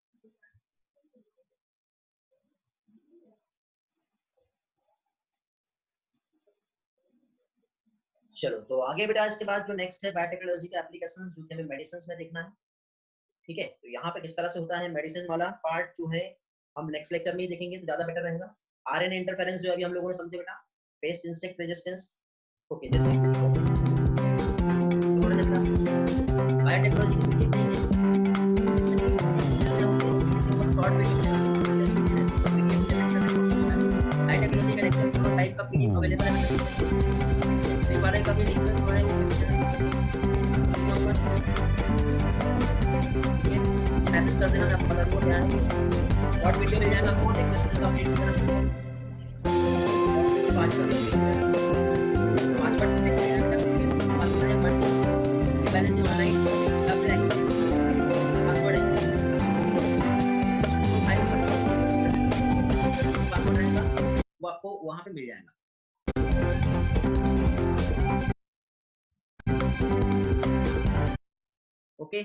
चलो तो आगे बेटा इसके बाद जो नेक्स्ट है बायोटेक्नोलॉजी के एप्लीकेशंस, जो कि हमें मेडिसिन में देखना है। ठीक है, तो यहाँ पे किस तरह से होता है मेडिसिन वाला पार्ट जो है हम नेक्स्ट लेक्चर में ही देखेंगे तो ज्यादा बेटर रहेगा। आरएनए इंटरफेरेंस जो अभी हम लोगों ने समझे बेटा, pest insect resistance. Okay, biotechnology type का पीडीएफ अवेलेबल है, कई बार कभी लिंक मैसेज कर देना, मैं आपको बता दूंगा क्या है। शॉर्ट वीडियो मिल जाएगा आपको, देख सकते हैं अपडेट की तरफ। 5 वो आपको वहां पे मिल जाएगा। ओके,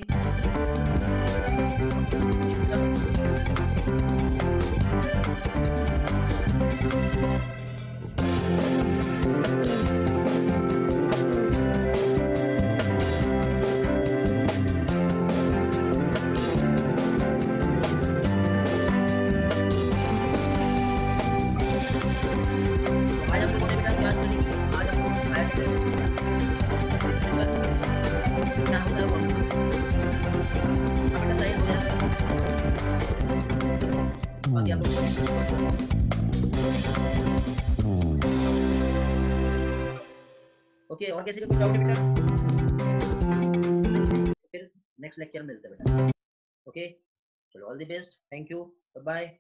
बाकी आप ओके, और किसी का कुछ डाउट है बेटा? फिर नेक्स्ट लेक्चर में मिलते हैं बेटा। ओके, चलो all the best, thank you, bye.